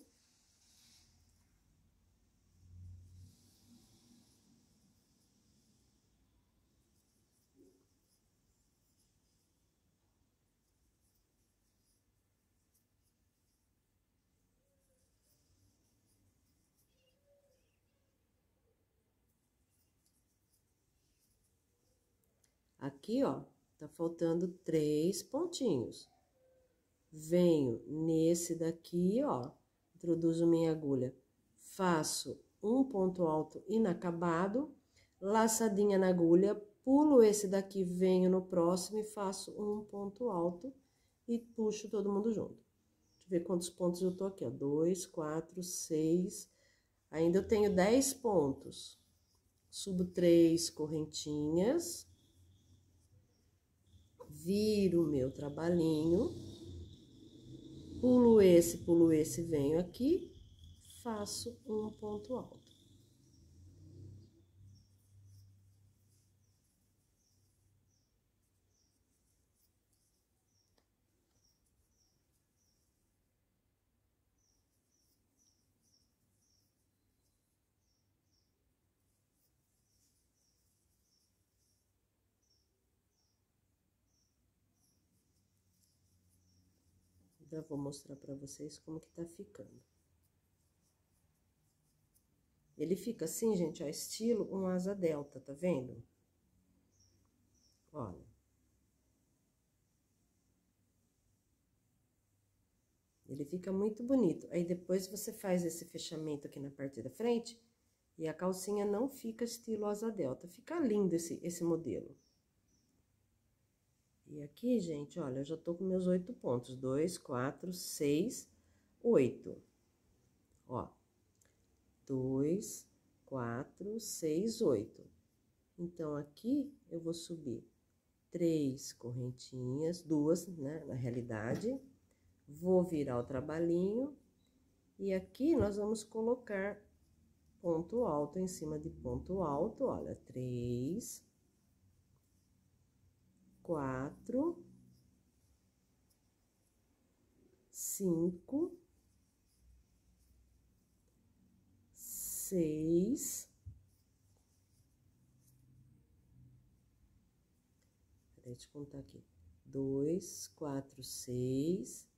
Aqui, ó, tá faltando 3 pontinhos. Venho nesse daqui, ó, introduzo minha agulha, faço um ponto alto inacabado, laçadinha na agulha, pulo esse daqui, venho no próximo e faço um ponto alto e puxo todo mundo junto. Deixa eu ver quantos pontos eu tô aqui, ó, 2, 4, 6, ainda eu tenho 10 pontos. Subo 3 correntinhas, viro o meu trabalhinho. Pulo esse, venho aqui, faço um ponto alto. Já vou mostrar pra vocês como que tá ficando. Ele fica assim, gente, ó, estilo um asa delta, tá vendo? Olha. Ele fica muito bonito. Aí, depois você faz esse fechamento aqui na parte da frente e a calcinha não fica estilo asa delta. Fica lindo esse modelo. E aqui, gente, olha, eu já tô com meus 8 pontos. 2, 4, 6, 8. Ó. 2, 4, 6, 8. Então, aqui eu vou subir 3 correntinhas, 2, né, na realidade. Vou virar o trabalhinho. E aqui nós vamos colocar ponto alto em cima de ponto alto, olha, 3, 4, 5, 6, deixa eu contar aqui, 2, 4, 6,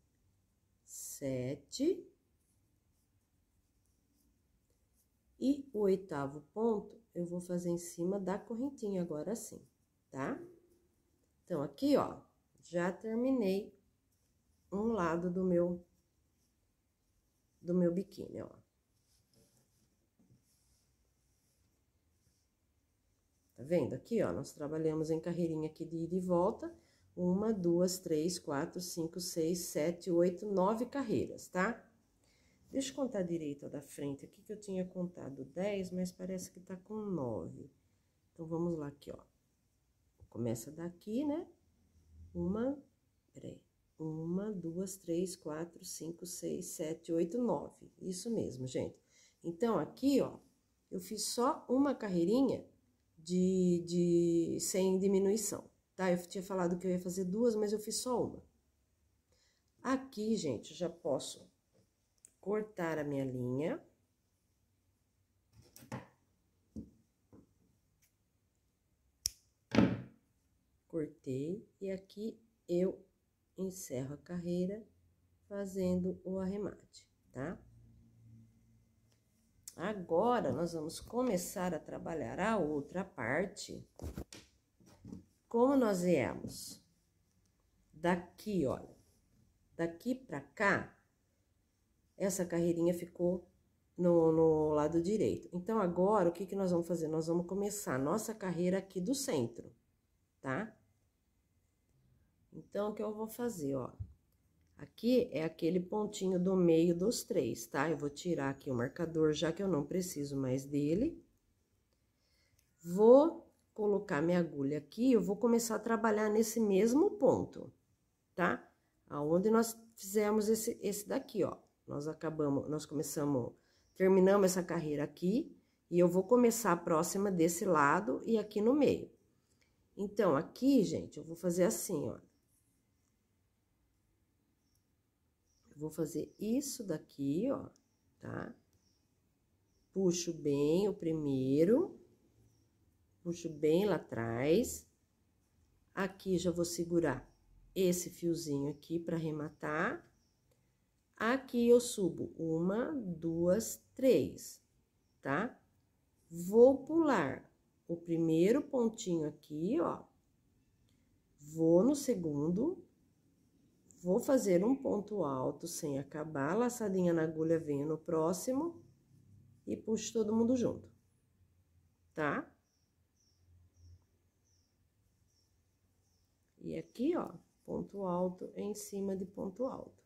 7, e o 8º ponto eu vou fazer em cima da correntinha agora sim, tá? Então, aqui, ó, já terminei um lado do meu biquíni, ó. Tá vendo? Aqui, ó, nós trabalhamos em carreirinha aqui de ida e volta. 1, 2, 3, 4, 5, 6, 7, 8, 9 carreiras, tá? Deixa eu contar direito a da frente aqui, que eu tinha contado 10, mas parece que tá com 9. Então, vamos lá aqui, ó. Começa daqui, né? 1, 2, 3, 4, 5, 6, 7, 8, 9. Isso mesmo, gente. Então, aqui, ó, eu fiz só uma carreirinha sem diminuição, tá? Eu tinha falado que eu ia fazer 2, mas eu fiz só uma. Aqui, gente, eu já posso cortar a minha linha. Cortei, e aqui eu encerro a carreira fazendo o arremate, tá? Agora, nós vamos começar a trabalhar a outra parte. Como nós viemos daqui, olha, daqui pra cá, essa carreirinha ficou no lado direito. Então, agora, o que que nós vamos fazer? Nós vamos começar a nossa carreira aqui do centro, tá? Então, o que eu vou fazer, ó? Aqui é aquele pontinho do meio dos 3, tá? Eu vou tirar aqui o marcador, já que eu não preciso mais dele. Vou colocar minha agulha aqui, eu vou começar a trabalhar nesse mesmo ponto, tá? Aonde nós fizemos esse daqui, ó. Terminamos essa carreira aqui, e eu vou começar a próxima desse lado e aqui no meio. Então, aqui, gente, eu vou fazer assim, ó. Vou fazer isso daqui, ó, tá? Puxo bem o primeiro, puxo bem lá atrás. Aqui já vou segurar esse fiozinho aqui para arrematar. Aqui eu subo 1, 2, 3, tá? Vou pular o primeiro pontinho aqui, ó. Vou no segundo. Vou fazer um ponto alto sem acabar, laçadinha na agulha, venho no próximo e puxo todo mundo junto, tá? E aqui, ó, ponto alto em cima de ponto alto.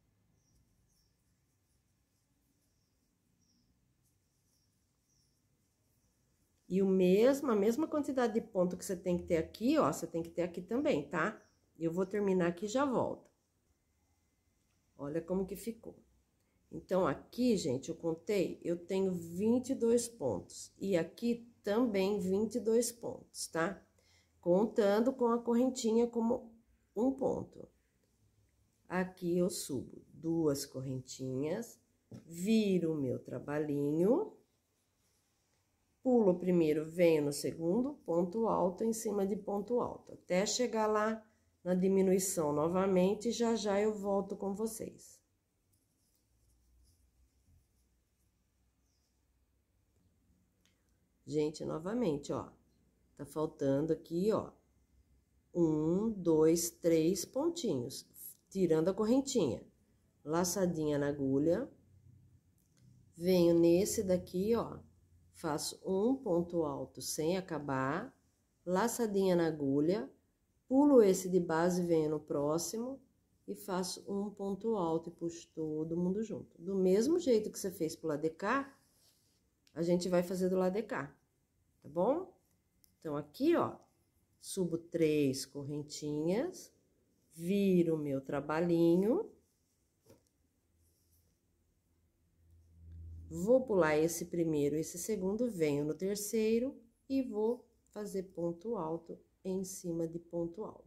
E a mesma quantidade de ponto que você tem que ter aqui, ó, você tem que ter aqui também, tá? Eu vou terminar aqui e já volto. Olha como que ficou. Então, aqui, gente, eu contei, eu tenho 22 pontos. E aqui também 22 pontos, tá? Contando com a correntinha como um ponto. Aqui eu subo 2 correntinhas, viro o meu trabalhinho, pulo o primeiro, venho no segundo, ponto alto em cima de ponto alto, até chegar lá na diminuição novamente e já já eu volto com vocês. Gente, novamente, ó, tá faltando aqui, ó, 1, 2, 3 pontinhos, tirando a correntinha, laçadinha na agulha, venho nesse daqui, ó, faço um ponto alto sem acabar, laçadinha na agulha, pulo esse de base, venho no próximo e faço um ponto alto e puxo todo mundo junto. Do mesmo jeito que você fez pro lado de cá, a gente vai fazer do lado de cá, tá bom? Então, aqui, ó, subo 3 correntinhas, viro o meu trabalhinho, vou pular esse primeiro, esse segundo, venho no terceiro e vou fazer ponto alto em cima de ponto alto.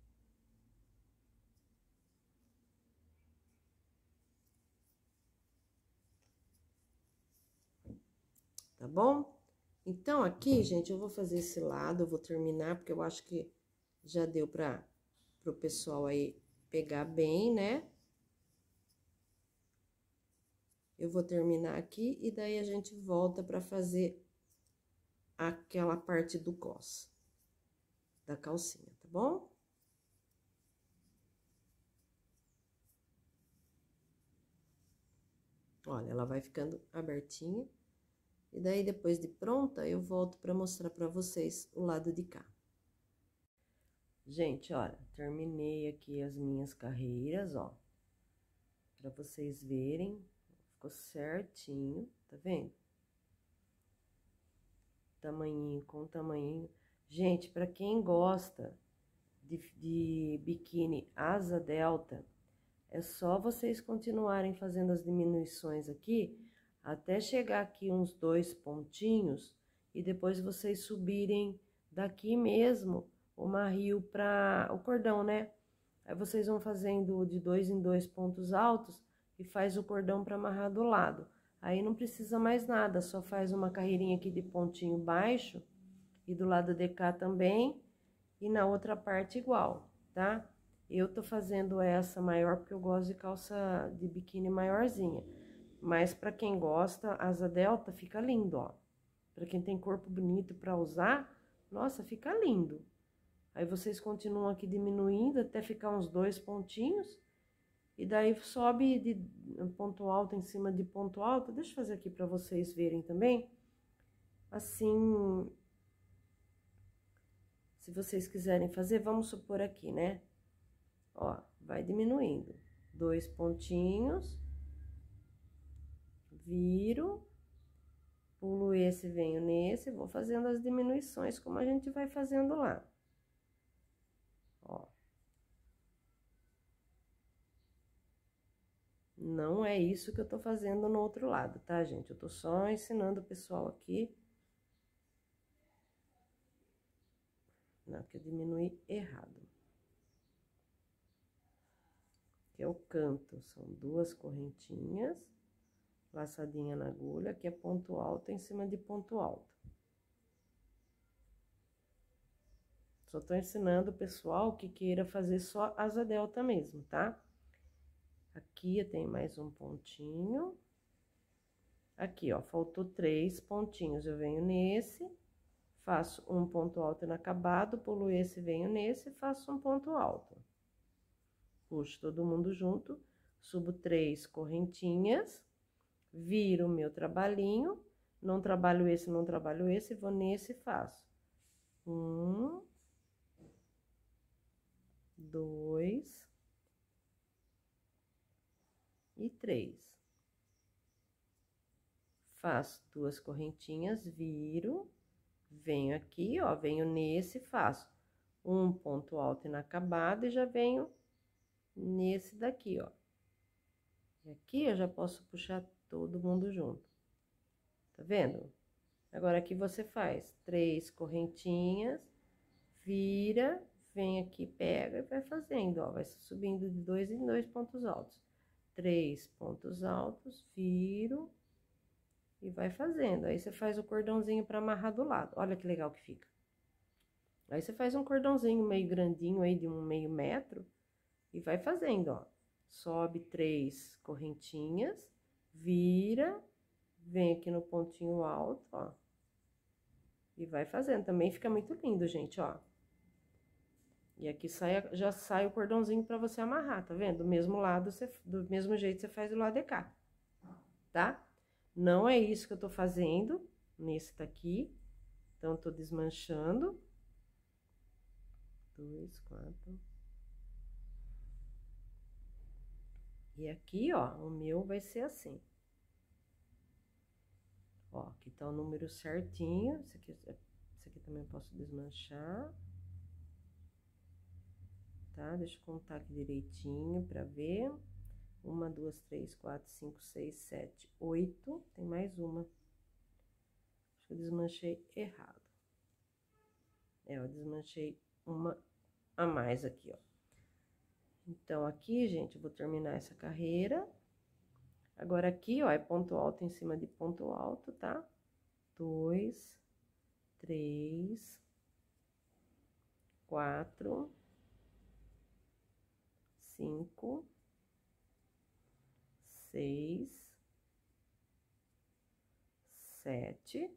Tá bom? Então, aqui, gente, eu vou fazer esse lado, eu vou terminar, porque eu acho que já deu pro pessoal aí pegar bem, né? Eu vou terminar aqui e daí a gente volta pra fazer aquela parte do cos da calcinha, tá bom? Olha, ela vai ficando abertinha. E daí, depois de pronta, eu volto pra mostrar pra vocês o lado de cá. Gente, olha, terminei aqui as minhas carreiras, ó. Pra vocês verem, ficou certinho, tá vendo? Tamanhinho com tamanhinho. Gente, pra quem gosta de biquíni asa delta, é só vocês continuarem fazendo as diminuições aqui, até chegar aqui uns 2 pontinhos, e depois vocês subirem daqui mesmo o marril para o cordão, né? Aí vocês vão fazendo de 2 em 2 pontos altos e faz o cordão para amarrar do lado. Aí não precisa mais nada, só faz uma carreirinha aqui de pontinho baixo e do lado de cá também, e na outra parte igual, tá? Eu tô fazendo essa maior porque eu gosto de calça de biquíni maiorzinha. Mas pra quem gosta, asa delta fica lindo, ó. Pra quem tem corpo bonito pra usar, nossa, fica lindo. Aí vocês continuam aqui diminuindo até ficar uns 2 pontinhos. E daí sobe de ponto alto em cima de ponto alto. Deixa eu fazer aqui pra vocês verem também. Assim, se vocês quiserem fazer, vamos supor aqui, né? Ó, vai diminuindo. 2 pontinhos. Viro. Pulo esse, venho nesse, vou fazendo as diminuições como a gente vai fazendo lá. Ó. Não é isso que eu tô fazendo no outro lado, tá, gente? Eu tô só ensinando o pessoal aqui. Não, que eu diminui errado. Que é o canto, são 2 correntinhas, laçadinha na agulha, que é ponto alto em cima de ponto alto. Só tô ensinando o pessoal que queira fazer só asa delta mesmo, tá? Aqui eu tenho mais um pontinho. Aqui, ó, faltou 3 pontinhos. Eu venho nesse, faço um ponto alto inacabado, pulo esse, venho nesse, faço um ponto alto. Puxo todo mundo junto, subo 3 correntinhas, viro o meu trabalhinho, não trabalho esse, não trabalho esse, vou nesse e faço. 1, 2 e 3. Faço 2 correntinhas, viro, venho aqui, ó, venho nesse, faço um ponto alto inacabado e já venho nesse daqui, ó. E aqui eu já posso puxar todo mundo junto. Tá vendo? Agora, aqui você faz 3 correntinhas, vira, vem aqui, pega e vai fazendo, ó. Vai subindo de 2 em 2 pontos altos. 3 pontos altos, viro e vai fazendo. Aí, você faz o cordãozinho pra amarrar do lado. Olha que legal que fica. Aí você faz um cordãozinho meio grandinho aí, de 1/2 metro, e vai fazendo, ó. Sobe 3 correntinhas, vira, vem aqui no pontinho alto, ó. E vai fazendo, também fica muito lindo, gente, ó. E aqui já sai o cordãozinho pra você amarrar, tá vendo? Do mesmo lado, do mesmo jeito você faz do lado de cá, tá? Não é isso que eu tô fazendo nesse daqui. Então, eu tô desmanchando. 2, 4. E aqui, ó, o meu vai ser assim. Ó, aqui tá o número certinho. Esse aqui também eu posso desmanchar. Tá? Deixa eu contar aqui direitinho pra ver. 1, 2, 3, 4, 5, 6, 7, 8. Tem mais uma. Acho que eu desmanchei errado. Eu desmanchei uma a mais aqui, ó. Então, aqui, gente, eu vou terminar essa carreira. Agora, aqui, ó, é ponto alto em cima de ponto alto, tá? 2, 3, 4, 5, 6, 7.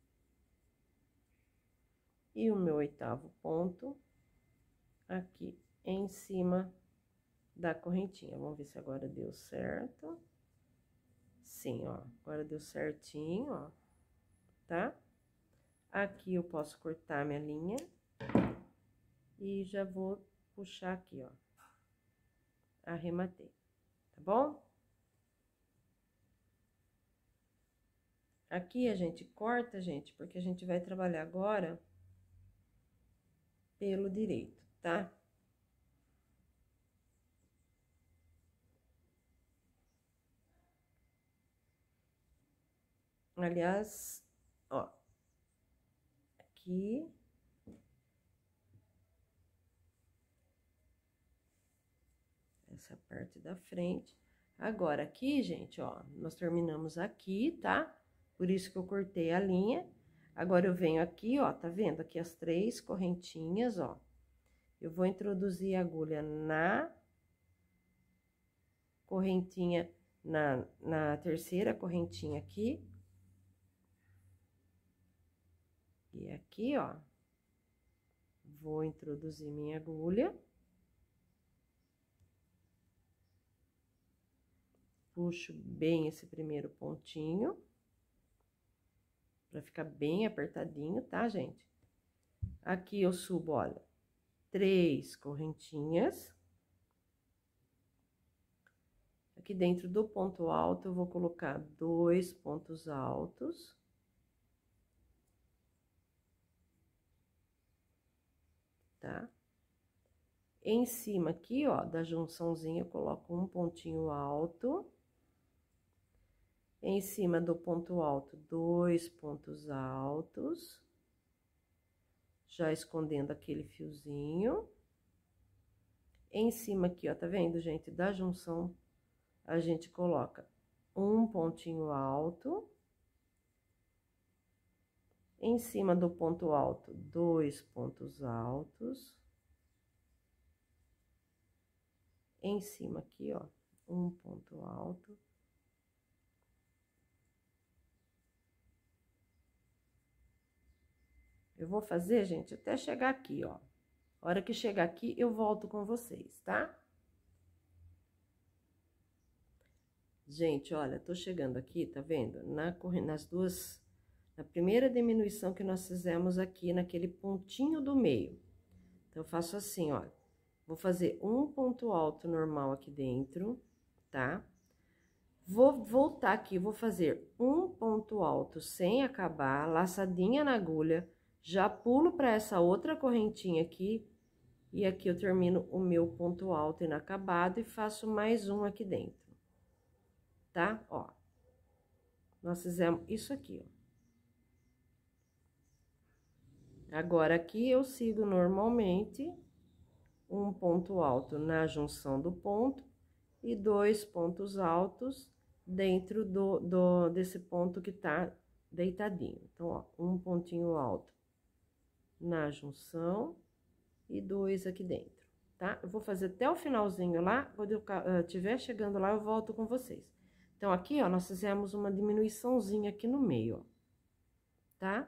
E o meu 8º ponto aqui em cima da correntinha. Vamos ver se agora deu certo. Sim, ó, agora deu certinho, ó, tá? Aqui eu posso cortar minha linha e já vou puxar aqui, ó. Arrematei, tá bom? Aqui a gente corta, gente, porque a gente vai trabalhar agora pelo direito, tá? Aliás, ó, aqui. Essa parte da frente. Agora, aqui, gente, ó, nós terminamos aqui, tá? Por isso que eu cortei a linha. Agora, eu venho aqui, ó, tá vendo? Aqui as 3 correntinhas, ó. Eu vou introduzir a agulha na correntinha, na terceira correntinha aqui. E aqui, ó, vou introduzir minha agulha. Puxo bem esse primeiro pontinho, pra ficar bem apertadinho, tá, gente? Aqui eu subo, olha, 3 correntinhas. Aqui dentro do ponto alto, eu vou colocar 2 pontos altos. Tá? Em cima aqui, ó, da junçãozinha, eu coloco um pontinho alto. Em cima do ponto alto, 2 pontos altos. Já escondendo aquele fiozinho. Em cima aqui, ó, tá vendo, gente? Da junção, a gente coloca um pontinho alto. Em cima do ponto alto, 2 pontos altos. Em cima aqui, ó, um ponto alto. Eu vou fazer, gente, até chegar aqui, ó. A hora que chegar aqui, eu volto com vocês, tá? Gente, olha, tô chegando aqui, tá vendo? Nas duas... Na primeira diminuição que nós fizemos aqui, naquele pontinho do meio. Então, eu faço assim, ó. Vou fazer um ponto alto normal aqui dentro, tá? Vou voltar aqui, vou fazer um ponto alto sem acabar, laçadinha na agulha. Já pulo para essa outra correntinha aqui. E aqui eu termino o meu ponto alto inacabado e faço mais um aqui dentro. Tá? Ó. Nós fizemos isso aqui, ó. Agora, aqui eu sigo normalmente um ponto alto na junção do ponto e 2 pontos altos dentro desse ponto que tá deitadinho. Então, ó, um pontinho alto na junção e 2 aqui dentro, tá? Eu vou fazer até o finalzinho lá, quando eu estiver chegando lá, eu volto com vocês. Então, aqui, ó, nós fizemos uma diminuiçãozinha aqui no meio, ó, tá?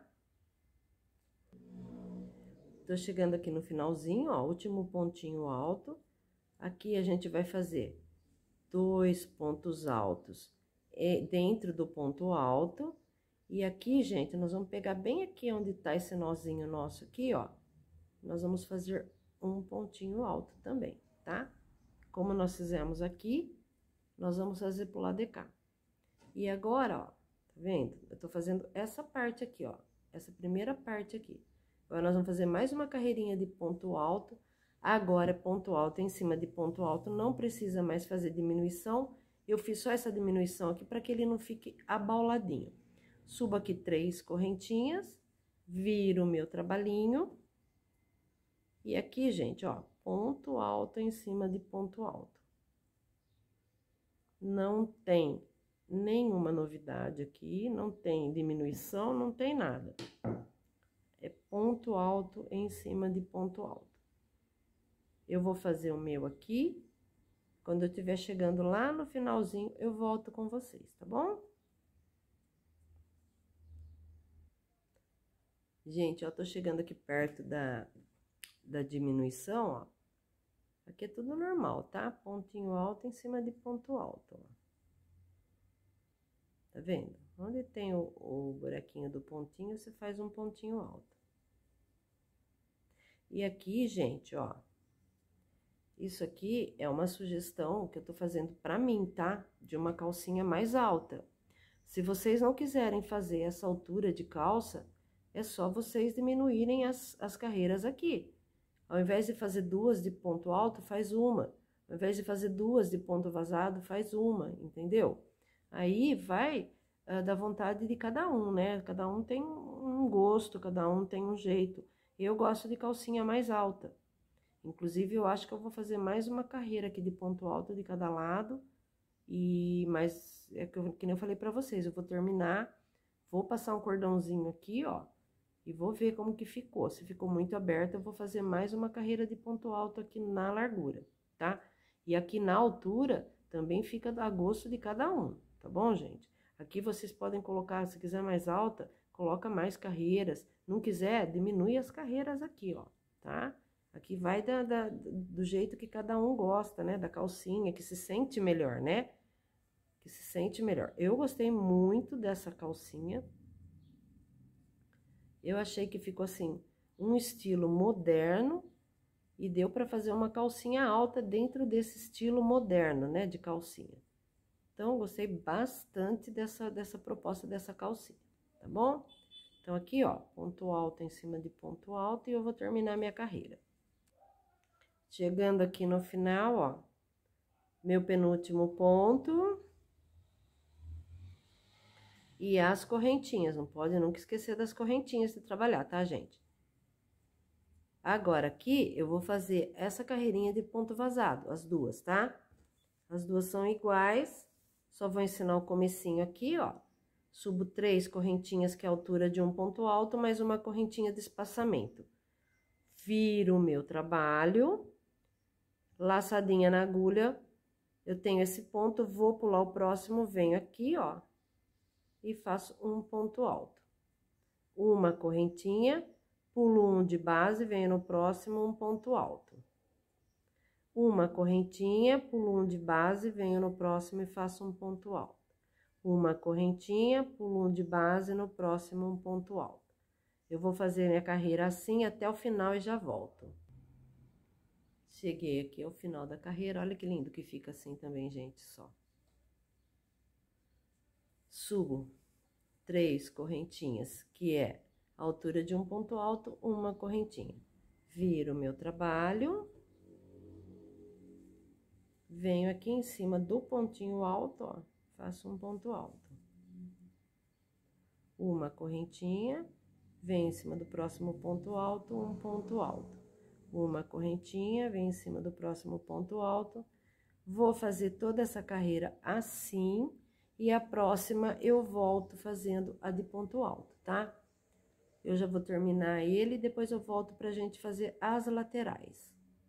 Tô chegando aqui no finalzinho, ó, último pontinho alto. Aqui a gente vai fazer 2 pontos altos dentro do ponto alto. E aqui, gente, nós vamos pegar bem aqui onde tá esse nozinho nosso aqui, ó. Nós vamos fazer um pontinho alto também, tá? Como nós fizemos aqui, nós vamos fazer pro lado de cá. E agora, ó, tá vendo? Eu tô fazendo essa parte aqui, ó, essa primeira parte aqui. Agora, nós vamos fazer mais uma carreirinha de ponto alto. Agora, ponto alto em cima de ponto alto, não precisa mais fazer diminuição. Eu fiz só essa diminuição aqui para que ele não fique abauladinho. Subo aqui 3 correntinhas, viro o meu trabalhinho. E aqui, gente, ó, ponto alto em cima de ponto alto. Não tem nenhuma novidade aqui, não tem diminuição, não tem nada. É ponto alto em cima de ponto alto. Eu vou fazer o meu aqui. Quando eu estiver chegando lá no finalzinho, eu volto com vocês, tá bom? Gente, eu tô chegando aqui perto da diminuição, ó. Aqui é tudo normal, tá? Pontinho alto em cima de ponto alto, ó. Tá vendo? Onde tem o buraquinho do pontinho, você faz um pontinho alto. E aqui, gente, ó. Isso aqui é uma sugestão que eu tô fazendo pra mim, tá? De uma calcinha mais alta. Se vocês não quiserem fazer essa altura de calça, é só vocês diminuírem as carreiras aqui. Ao invés de fazer 2 de ponto alto, faz uma. Ao invés de fazer 2 de ponto vazado, faz uma, entendeu? Aí vai da vontade de cada um, né? Cada um tem um gosto, cada um tem um jeito. Eu gosto de calcinha mais alta. Inclusive, eu acho que eu vou fazer mais uma carreira aqui de ponto alto de cada lado. Mas é que nem eu falei pra vocês, eu vou terminar, vou passar um cordãozinho aqui, ó. E vou ver como que ficou. Se ficou muito aberto, eu vou fazer mais uma carreira de ponto alto aqui na largura, tá? E aqui na altura, também fica a gosto de cada um, tá bom, gente? Aqui vocês podem colocar, se quiser mais alta, coloca mais carreiras. Não quiser, diminui as carreiras aqui, ó, tá? Aqui vai do jeito que cada um gosta, né? Da calcinha, que se sente melhor, né? Que se sente melhor. Eu gostei muito dessa calcinha. Eu achei que ficou assim, um estilo moderno e deu para fazer uma calcinha alta dentro desse estilo moderno, né, de calcinha. Então, gostei bastante dessa proposta dessa calcinha, tá bom? Então, aqui, ó, ponto alto em cima de ponto alto e eu vou terminar minha carreira. Chegando aqui no final, ó, meu penúltimo ponto. E as correntinhas, não pode nunca esquecer das correntinhas de trabalhar, tá, gente? Agora, aqui, eu vou fazer essa carreirinha de ponto vazado, as duas, tá? As duas são iguais, só vou ensinar o comecinho aqui, ó. Subo 3 correntinhas, que é a altura de um ponto alto, mais uma correntinha de espaçamento. Viro o meu trabalho, laçadinha na agulha, eu tenho esse ponto, vou pular o próximo, venho aqui, ó. E faço um ponto alto. Uma correntinha, pulo um de base, venho no próximo, um ponto alto. Uma correntinha, pulo um de base, venho no próximo e faço um ponto alto. Uma correntinha, pulo um de base, no próximo, um ponto alto. Eu vou fazer minha carreira assim até o final e já volto. Cheguei aqui ao final da carreira, olha que lindo que fica assim também, gente, só. Subo 3 correntinhas, que é a altura de um ponto alto, uma correntinha. Viro o meu trabalho. Venho aqui em cima do pontinho alto, ó, faço um ponto alto. Uma correntinha, venho em cima do próximo ponto alto, um ponto alto. Uma correntinha, venho em cima do próximo ponto alto. Vou fazer toda essa carreira assim. E a próxima eu volto fazendo a de ponto alto, tá? Eu já vou terminar ele e depois eu volto pra gente fazer as laterais.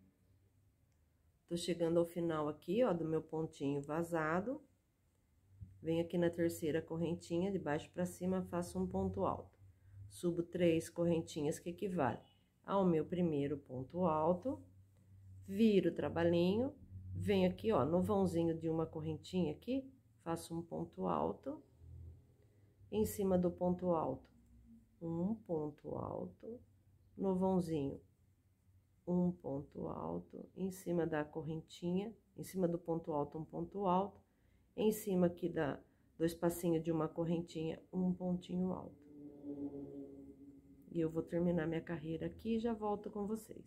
Tô chegando ao final aqui, ó, do meu pontinho vazado. Venho aqui na terceira correntinha, de baixo pra cima, faço um ponto alto. Subo 3 correntinhas, que equivale ao meu primeiro ponto alto. Viro o trabalhinho, venho aqui, ó, no vãozinho de uma correntinha aqui, faço um ponto alto. Em cima do ponto alto, um ponto alto. No vãozinho, um ponto alto. Em cima da correntinha, em cima do ponto alto, um ponto alto. Em cima aqui do espacinho de uma correntinha, um pontinho alto. E eu vou terminar minha carreira aqui e já volto com vocês.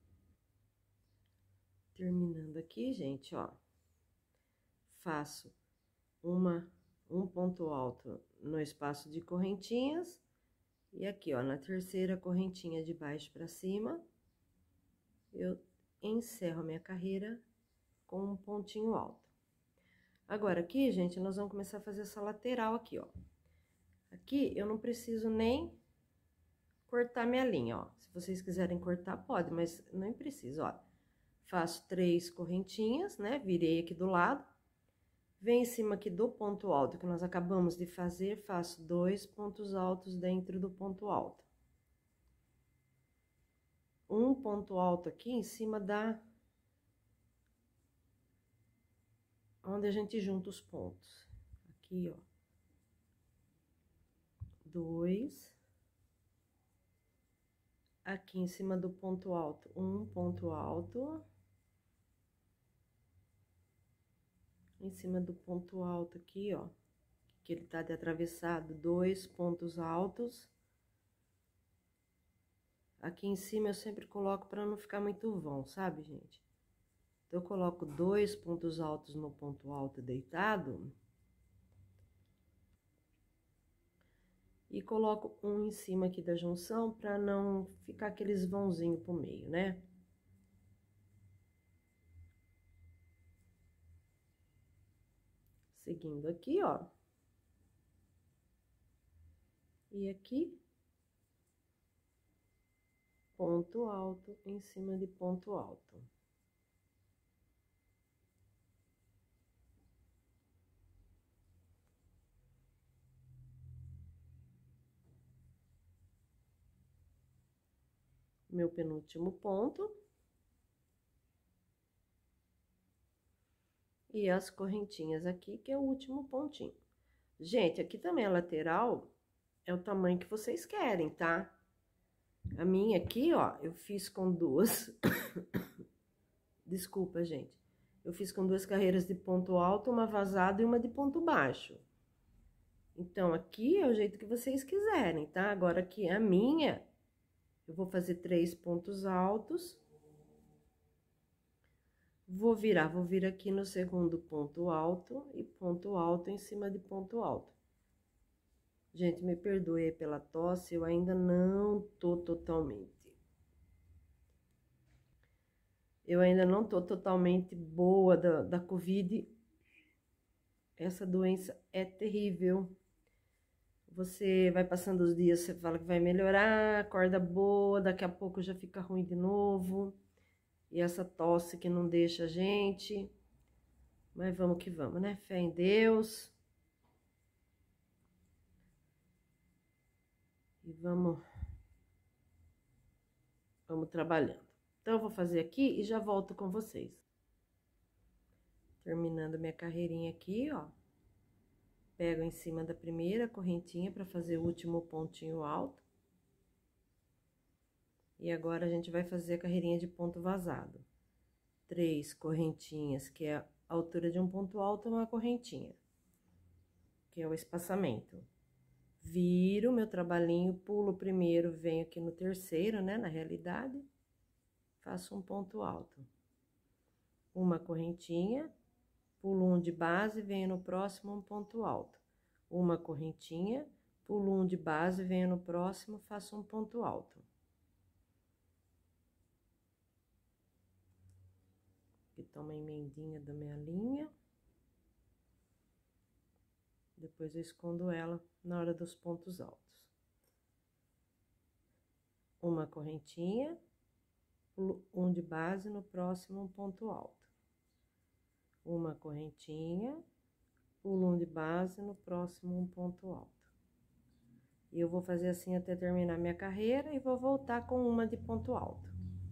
Terminando aqui, gente, ó, faço um ponto alto no espaço de correntinhas. E aqui, ó, na terceira correntinha de baixo pra cima, eu encerro minha carreira com um pontinho alto. Agora, aqui, gente, nós vamos começar a fazer essa lateral aqui, ó. Aqui, eu não preciso nem cortar minha linha, ó. Se vocês quiserem cortar, pode, mas nem precisa, ó. Faço 3 correntinhas, né? Virei aqui do lado. Venho em cima aqui do ponto alto que nós acabamos de fazer, faço 2 pontos altos dentro do ponto alto. Um ponto alto aqui em cima onde a gente junta os pontos. Aqui, ó. 2. Aqui em cima do ponto alto, um ponto alto. Em cima do ponto alto aqui, ó, que ele tá de atravessado, 2 pontos altos. Aqui em cima eu sempre coloco para não ficar muito vão, sabe, gente? Então, eu coloco 2 pontos altos no ponto alto deitado. E coloco um em cima aqui da junção para não ficar aqueles vãozinhos pro meio, né? Seguindo aqui, ó. E aqui, ponto alto em cima de ponto alto. Meu penúltimo ponto. E as correntinhas aqui, que é o último pontinho. Gente, aqui também a lateral é o tamanho que vocês querem, tá? A minha aqui, ó, eu fiz com duas... Desculpa, gente. Eu fiz com 2 carreiras de ponto alto, uma vazada e uma de ponto baixo. Então, aqui é o jeito que vocês quiserem, tá? Agora, aqui a minha, eu vou fazer 3 pontos altos. Vou vir aqui no segundo ponto alto e ponto alto em cima de ponto alto. Gente, me perdoe aí pela tosse, eu ainda não tô totalmente. Eu ainda não tô totalmente boa da Covid. Essa doença é terrível. Você vai passando os dias, você fala que vai melhorar, acorda boa, daqui a pouco já fica ruim de novo. E essa tosse que não deixa a gente. Mas vamos que vamos, né? Fé em Deus. E vamos trabalhando. Então, eu vou fazer aqui e já volto com vocês. Terminando minha carreirinha aqui, ó. Pego em cima da primeira correntinha para fazer o último pontinho alto. E agora, a gente vai fazer a carreirinha de ponto vazado. 3 correntinhas, que é a altura de um ponto alto, uma correntinha. Que é o espaçamento. Viro meu trabalhinho, pulo o primeiro, venho aqui no terceiro, né, na realidade. Faço um ponto alto. Uma correntinha, pulo um de base, venho no próximo, um ponto alto. Uma correntinha, pulo um de base, venho no próximo, faço um ponto alto. Aqui tá uma emendinha da minha linha. Depois eu escondo ela na hora dos pontos altos. uma correntinha, pulo um de base, no próximo um ponto alto. Uma correntinha, pulo um de base, no próximo um ponto alto. E eu vou fazer assim até terminar minha carreira e vou voltar com uma de ponto alto.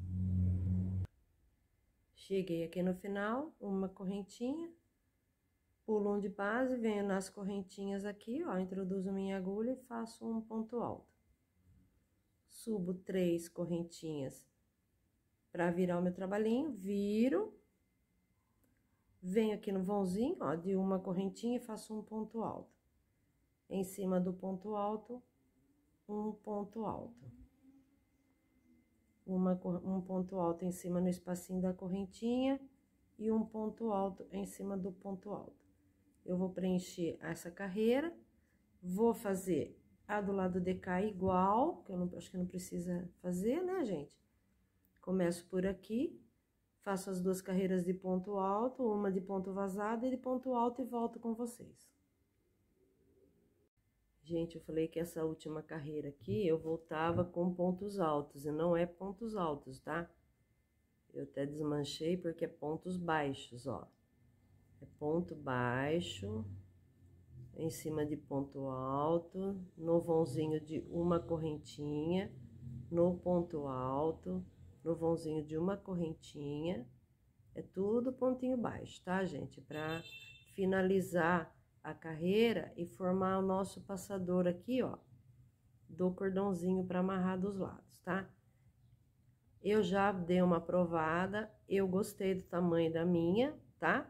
Cheguei aqui no final, uma correntinha, pulo um de base, venho nas correntinhas aqui, ó, introduzo minha agulha e faço um ponto alto. Subo 3 correntinhas para virar o meu trabalhinho, viro, venho aqui no vãozinho, ó, de uma correntinha e faço um ponto alto. Em cima do ponto alto, um ponto alto. Um ponto alto em cima no espacinho da correntinha e um ponto alto em cima do ponto alto. Eu vou preencher essa carreira, vou fazer a do lado de cá igual, que eu não, acho que não precisa fazer, né, gente? Começo por aqui, faço as 2 carreiras de ponto alto, uma de ponto vazado e de ponto alto e volto com vocês. Gente, eu falei que essa última carreira aqui eu voltava com pontos altos, e não é pontos altos, tá? Eu até desmanchei porque é pontos baixos, ó. É ponto baixo, em cima de ponto alto, no vãozinho de uma correntinha, no ponto alto, no vãozinho de uma correntinha. É tudo pontinho baixo, tá, gente? Pra finalizar a carreira e formar o nosso passador aqui, ó, do cordãozinho para amarrar dos lados, tá? Eu já dei uma provada, eu gostei do tamanho da minha, tá?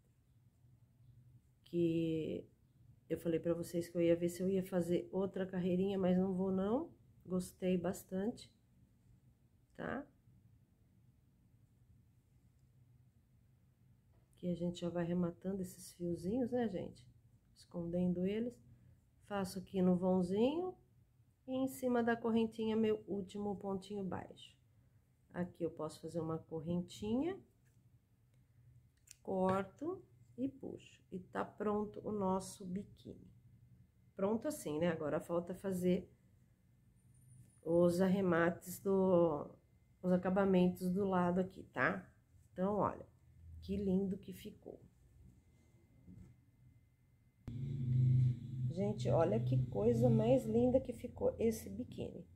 Que eu falei para vocês que eu ia ver se eu ia fazer outra carreirinha, mas não vou não. Gostei bastante, tá? Aqui a gente já vai rematando esses fiozinhos, né, gente? Escondendo eles. Faço aqui no vãozinho e em cima da correntinha meu último pontinho baixo. Aqui eu posso fazer uma correntinha, corto e puxo. E tá pronto o nosso biquíni. Pronto assim, né? Agora falta fazer os arremates os acabamentos do lado aqui, tá? Então, olha, que lindo que ficou. Gente, olha que coisa mais linda que ficou esse biquíni.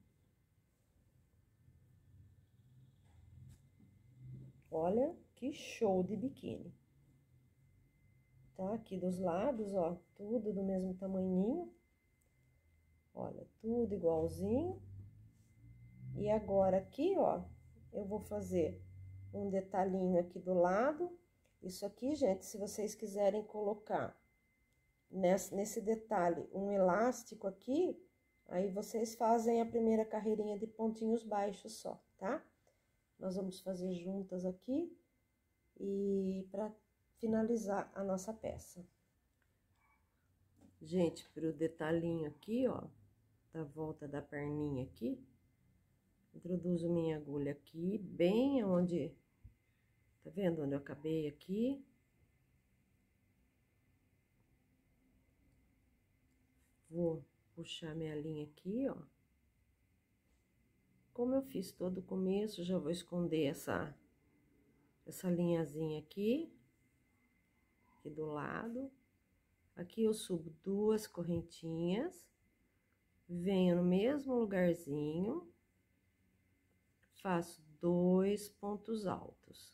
Olha que show de biquíni. Tá? Aqui dos lados, ó, tudo do mesmo tamanhinho. Olha, tudo igualzinho. E agora aqui, ó, eu vou fazer um detalhinho aqui do lado. Isso aqui, gente, se vocês quiserem colocar nesse detalhe um elástico aqui, aí vocês fazem a primeira carreirinha de pontinhos baixos só, tá? Nós vamos fazer juntas aqui e para finalizar a nossa peça. Gente, pro detalhinho aqui, ó, da volta da perninha aqui, introduzo minha agulha aqui, bem onde, tá vendo onde eu acabei aqui? Vou puxar minha linha aqui, ó. Como eu fiz todo o começo, já vou esconder essa linhazinha aqui do lado. Aqui eu subo 2 correntinhas, venho no mesmo lugarzinho, faço 2 pontos altos.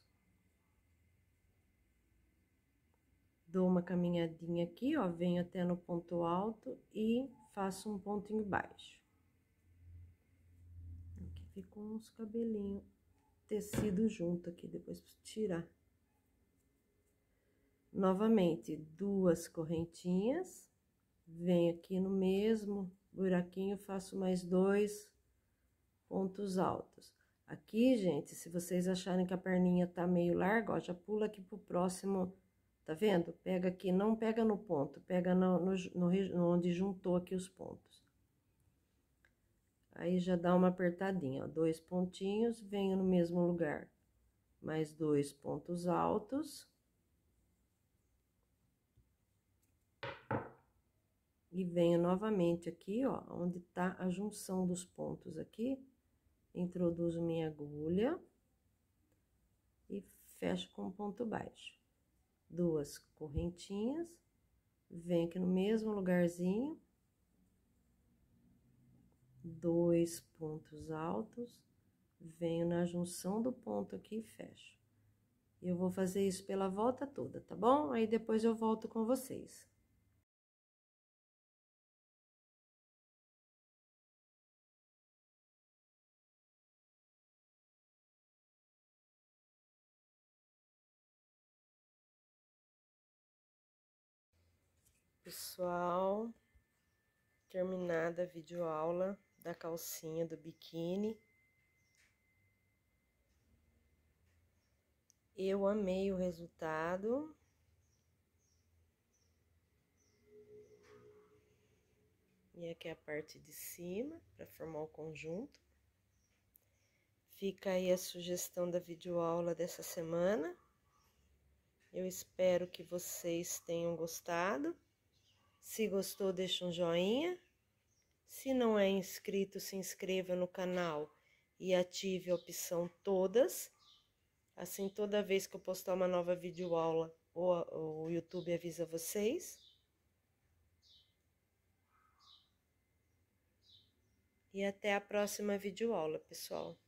Dou uma caminhadinha aqui, ó, venho até no ponto alto e faço um pontinho baixo. Aqui ficou uns cabelinhos tecido junto aqui, depois preciso tirar. Novamente, 2 correntinhas, venho aqui no mesmo buraquinho, faço mais 2 pontos altos. Aqui, gente, se vocês acharem que a perninha tá meio larga, ó, já pula aqui pro próximo, tá vendo? Pega aqui, não pega no ponto, pega onde juntou aqui os pontos. Aí já dá uma apertadinha, ó, 2 pontinhos, venho no mesmo lugar, mais 2 pontos altos. E venho novamente aqui, ó, onde tá a junção dos pontos aqui, Introduzo minha agulha e fecho com ponto baixo. 2 correntinhas, venho aqui no mesmo lugarzinho, 2 pontos altos, venho na junção do ponto aqui e fecho. Eu vou fazer isso pela volta toda, tá bom? Aí depois eu volto com vocês. Pessoal, terminada a videoaula da calcinha do biquíni. Eu amei o resultado. E aqui é a parte de cima, para formar o conjunto. Fica aí a sugestão da videoaula dessa semana. Eu espero que vocês tenham gostado. Se gostou, deixa um joinha. Se não é inscrito, se inscreva no canal e ative a opção todas. Assim, toda vez que eu postar uma nova videoaula, o YouTube avisa vocês. E até a próxima videoaula, pessoal.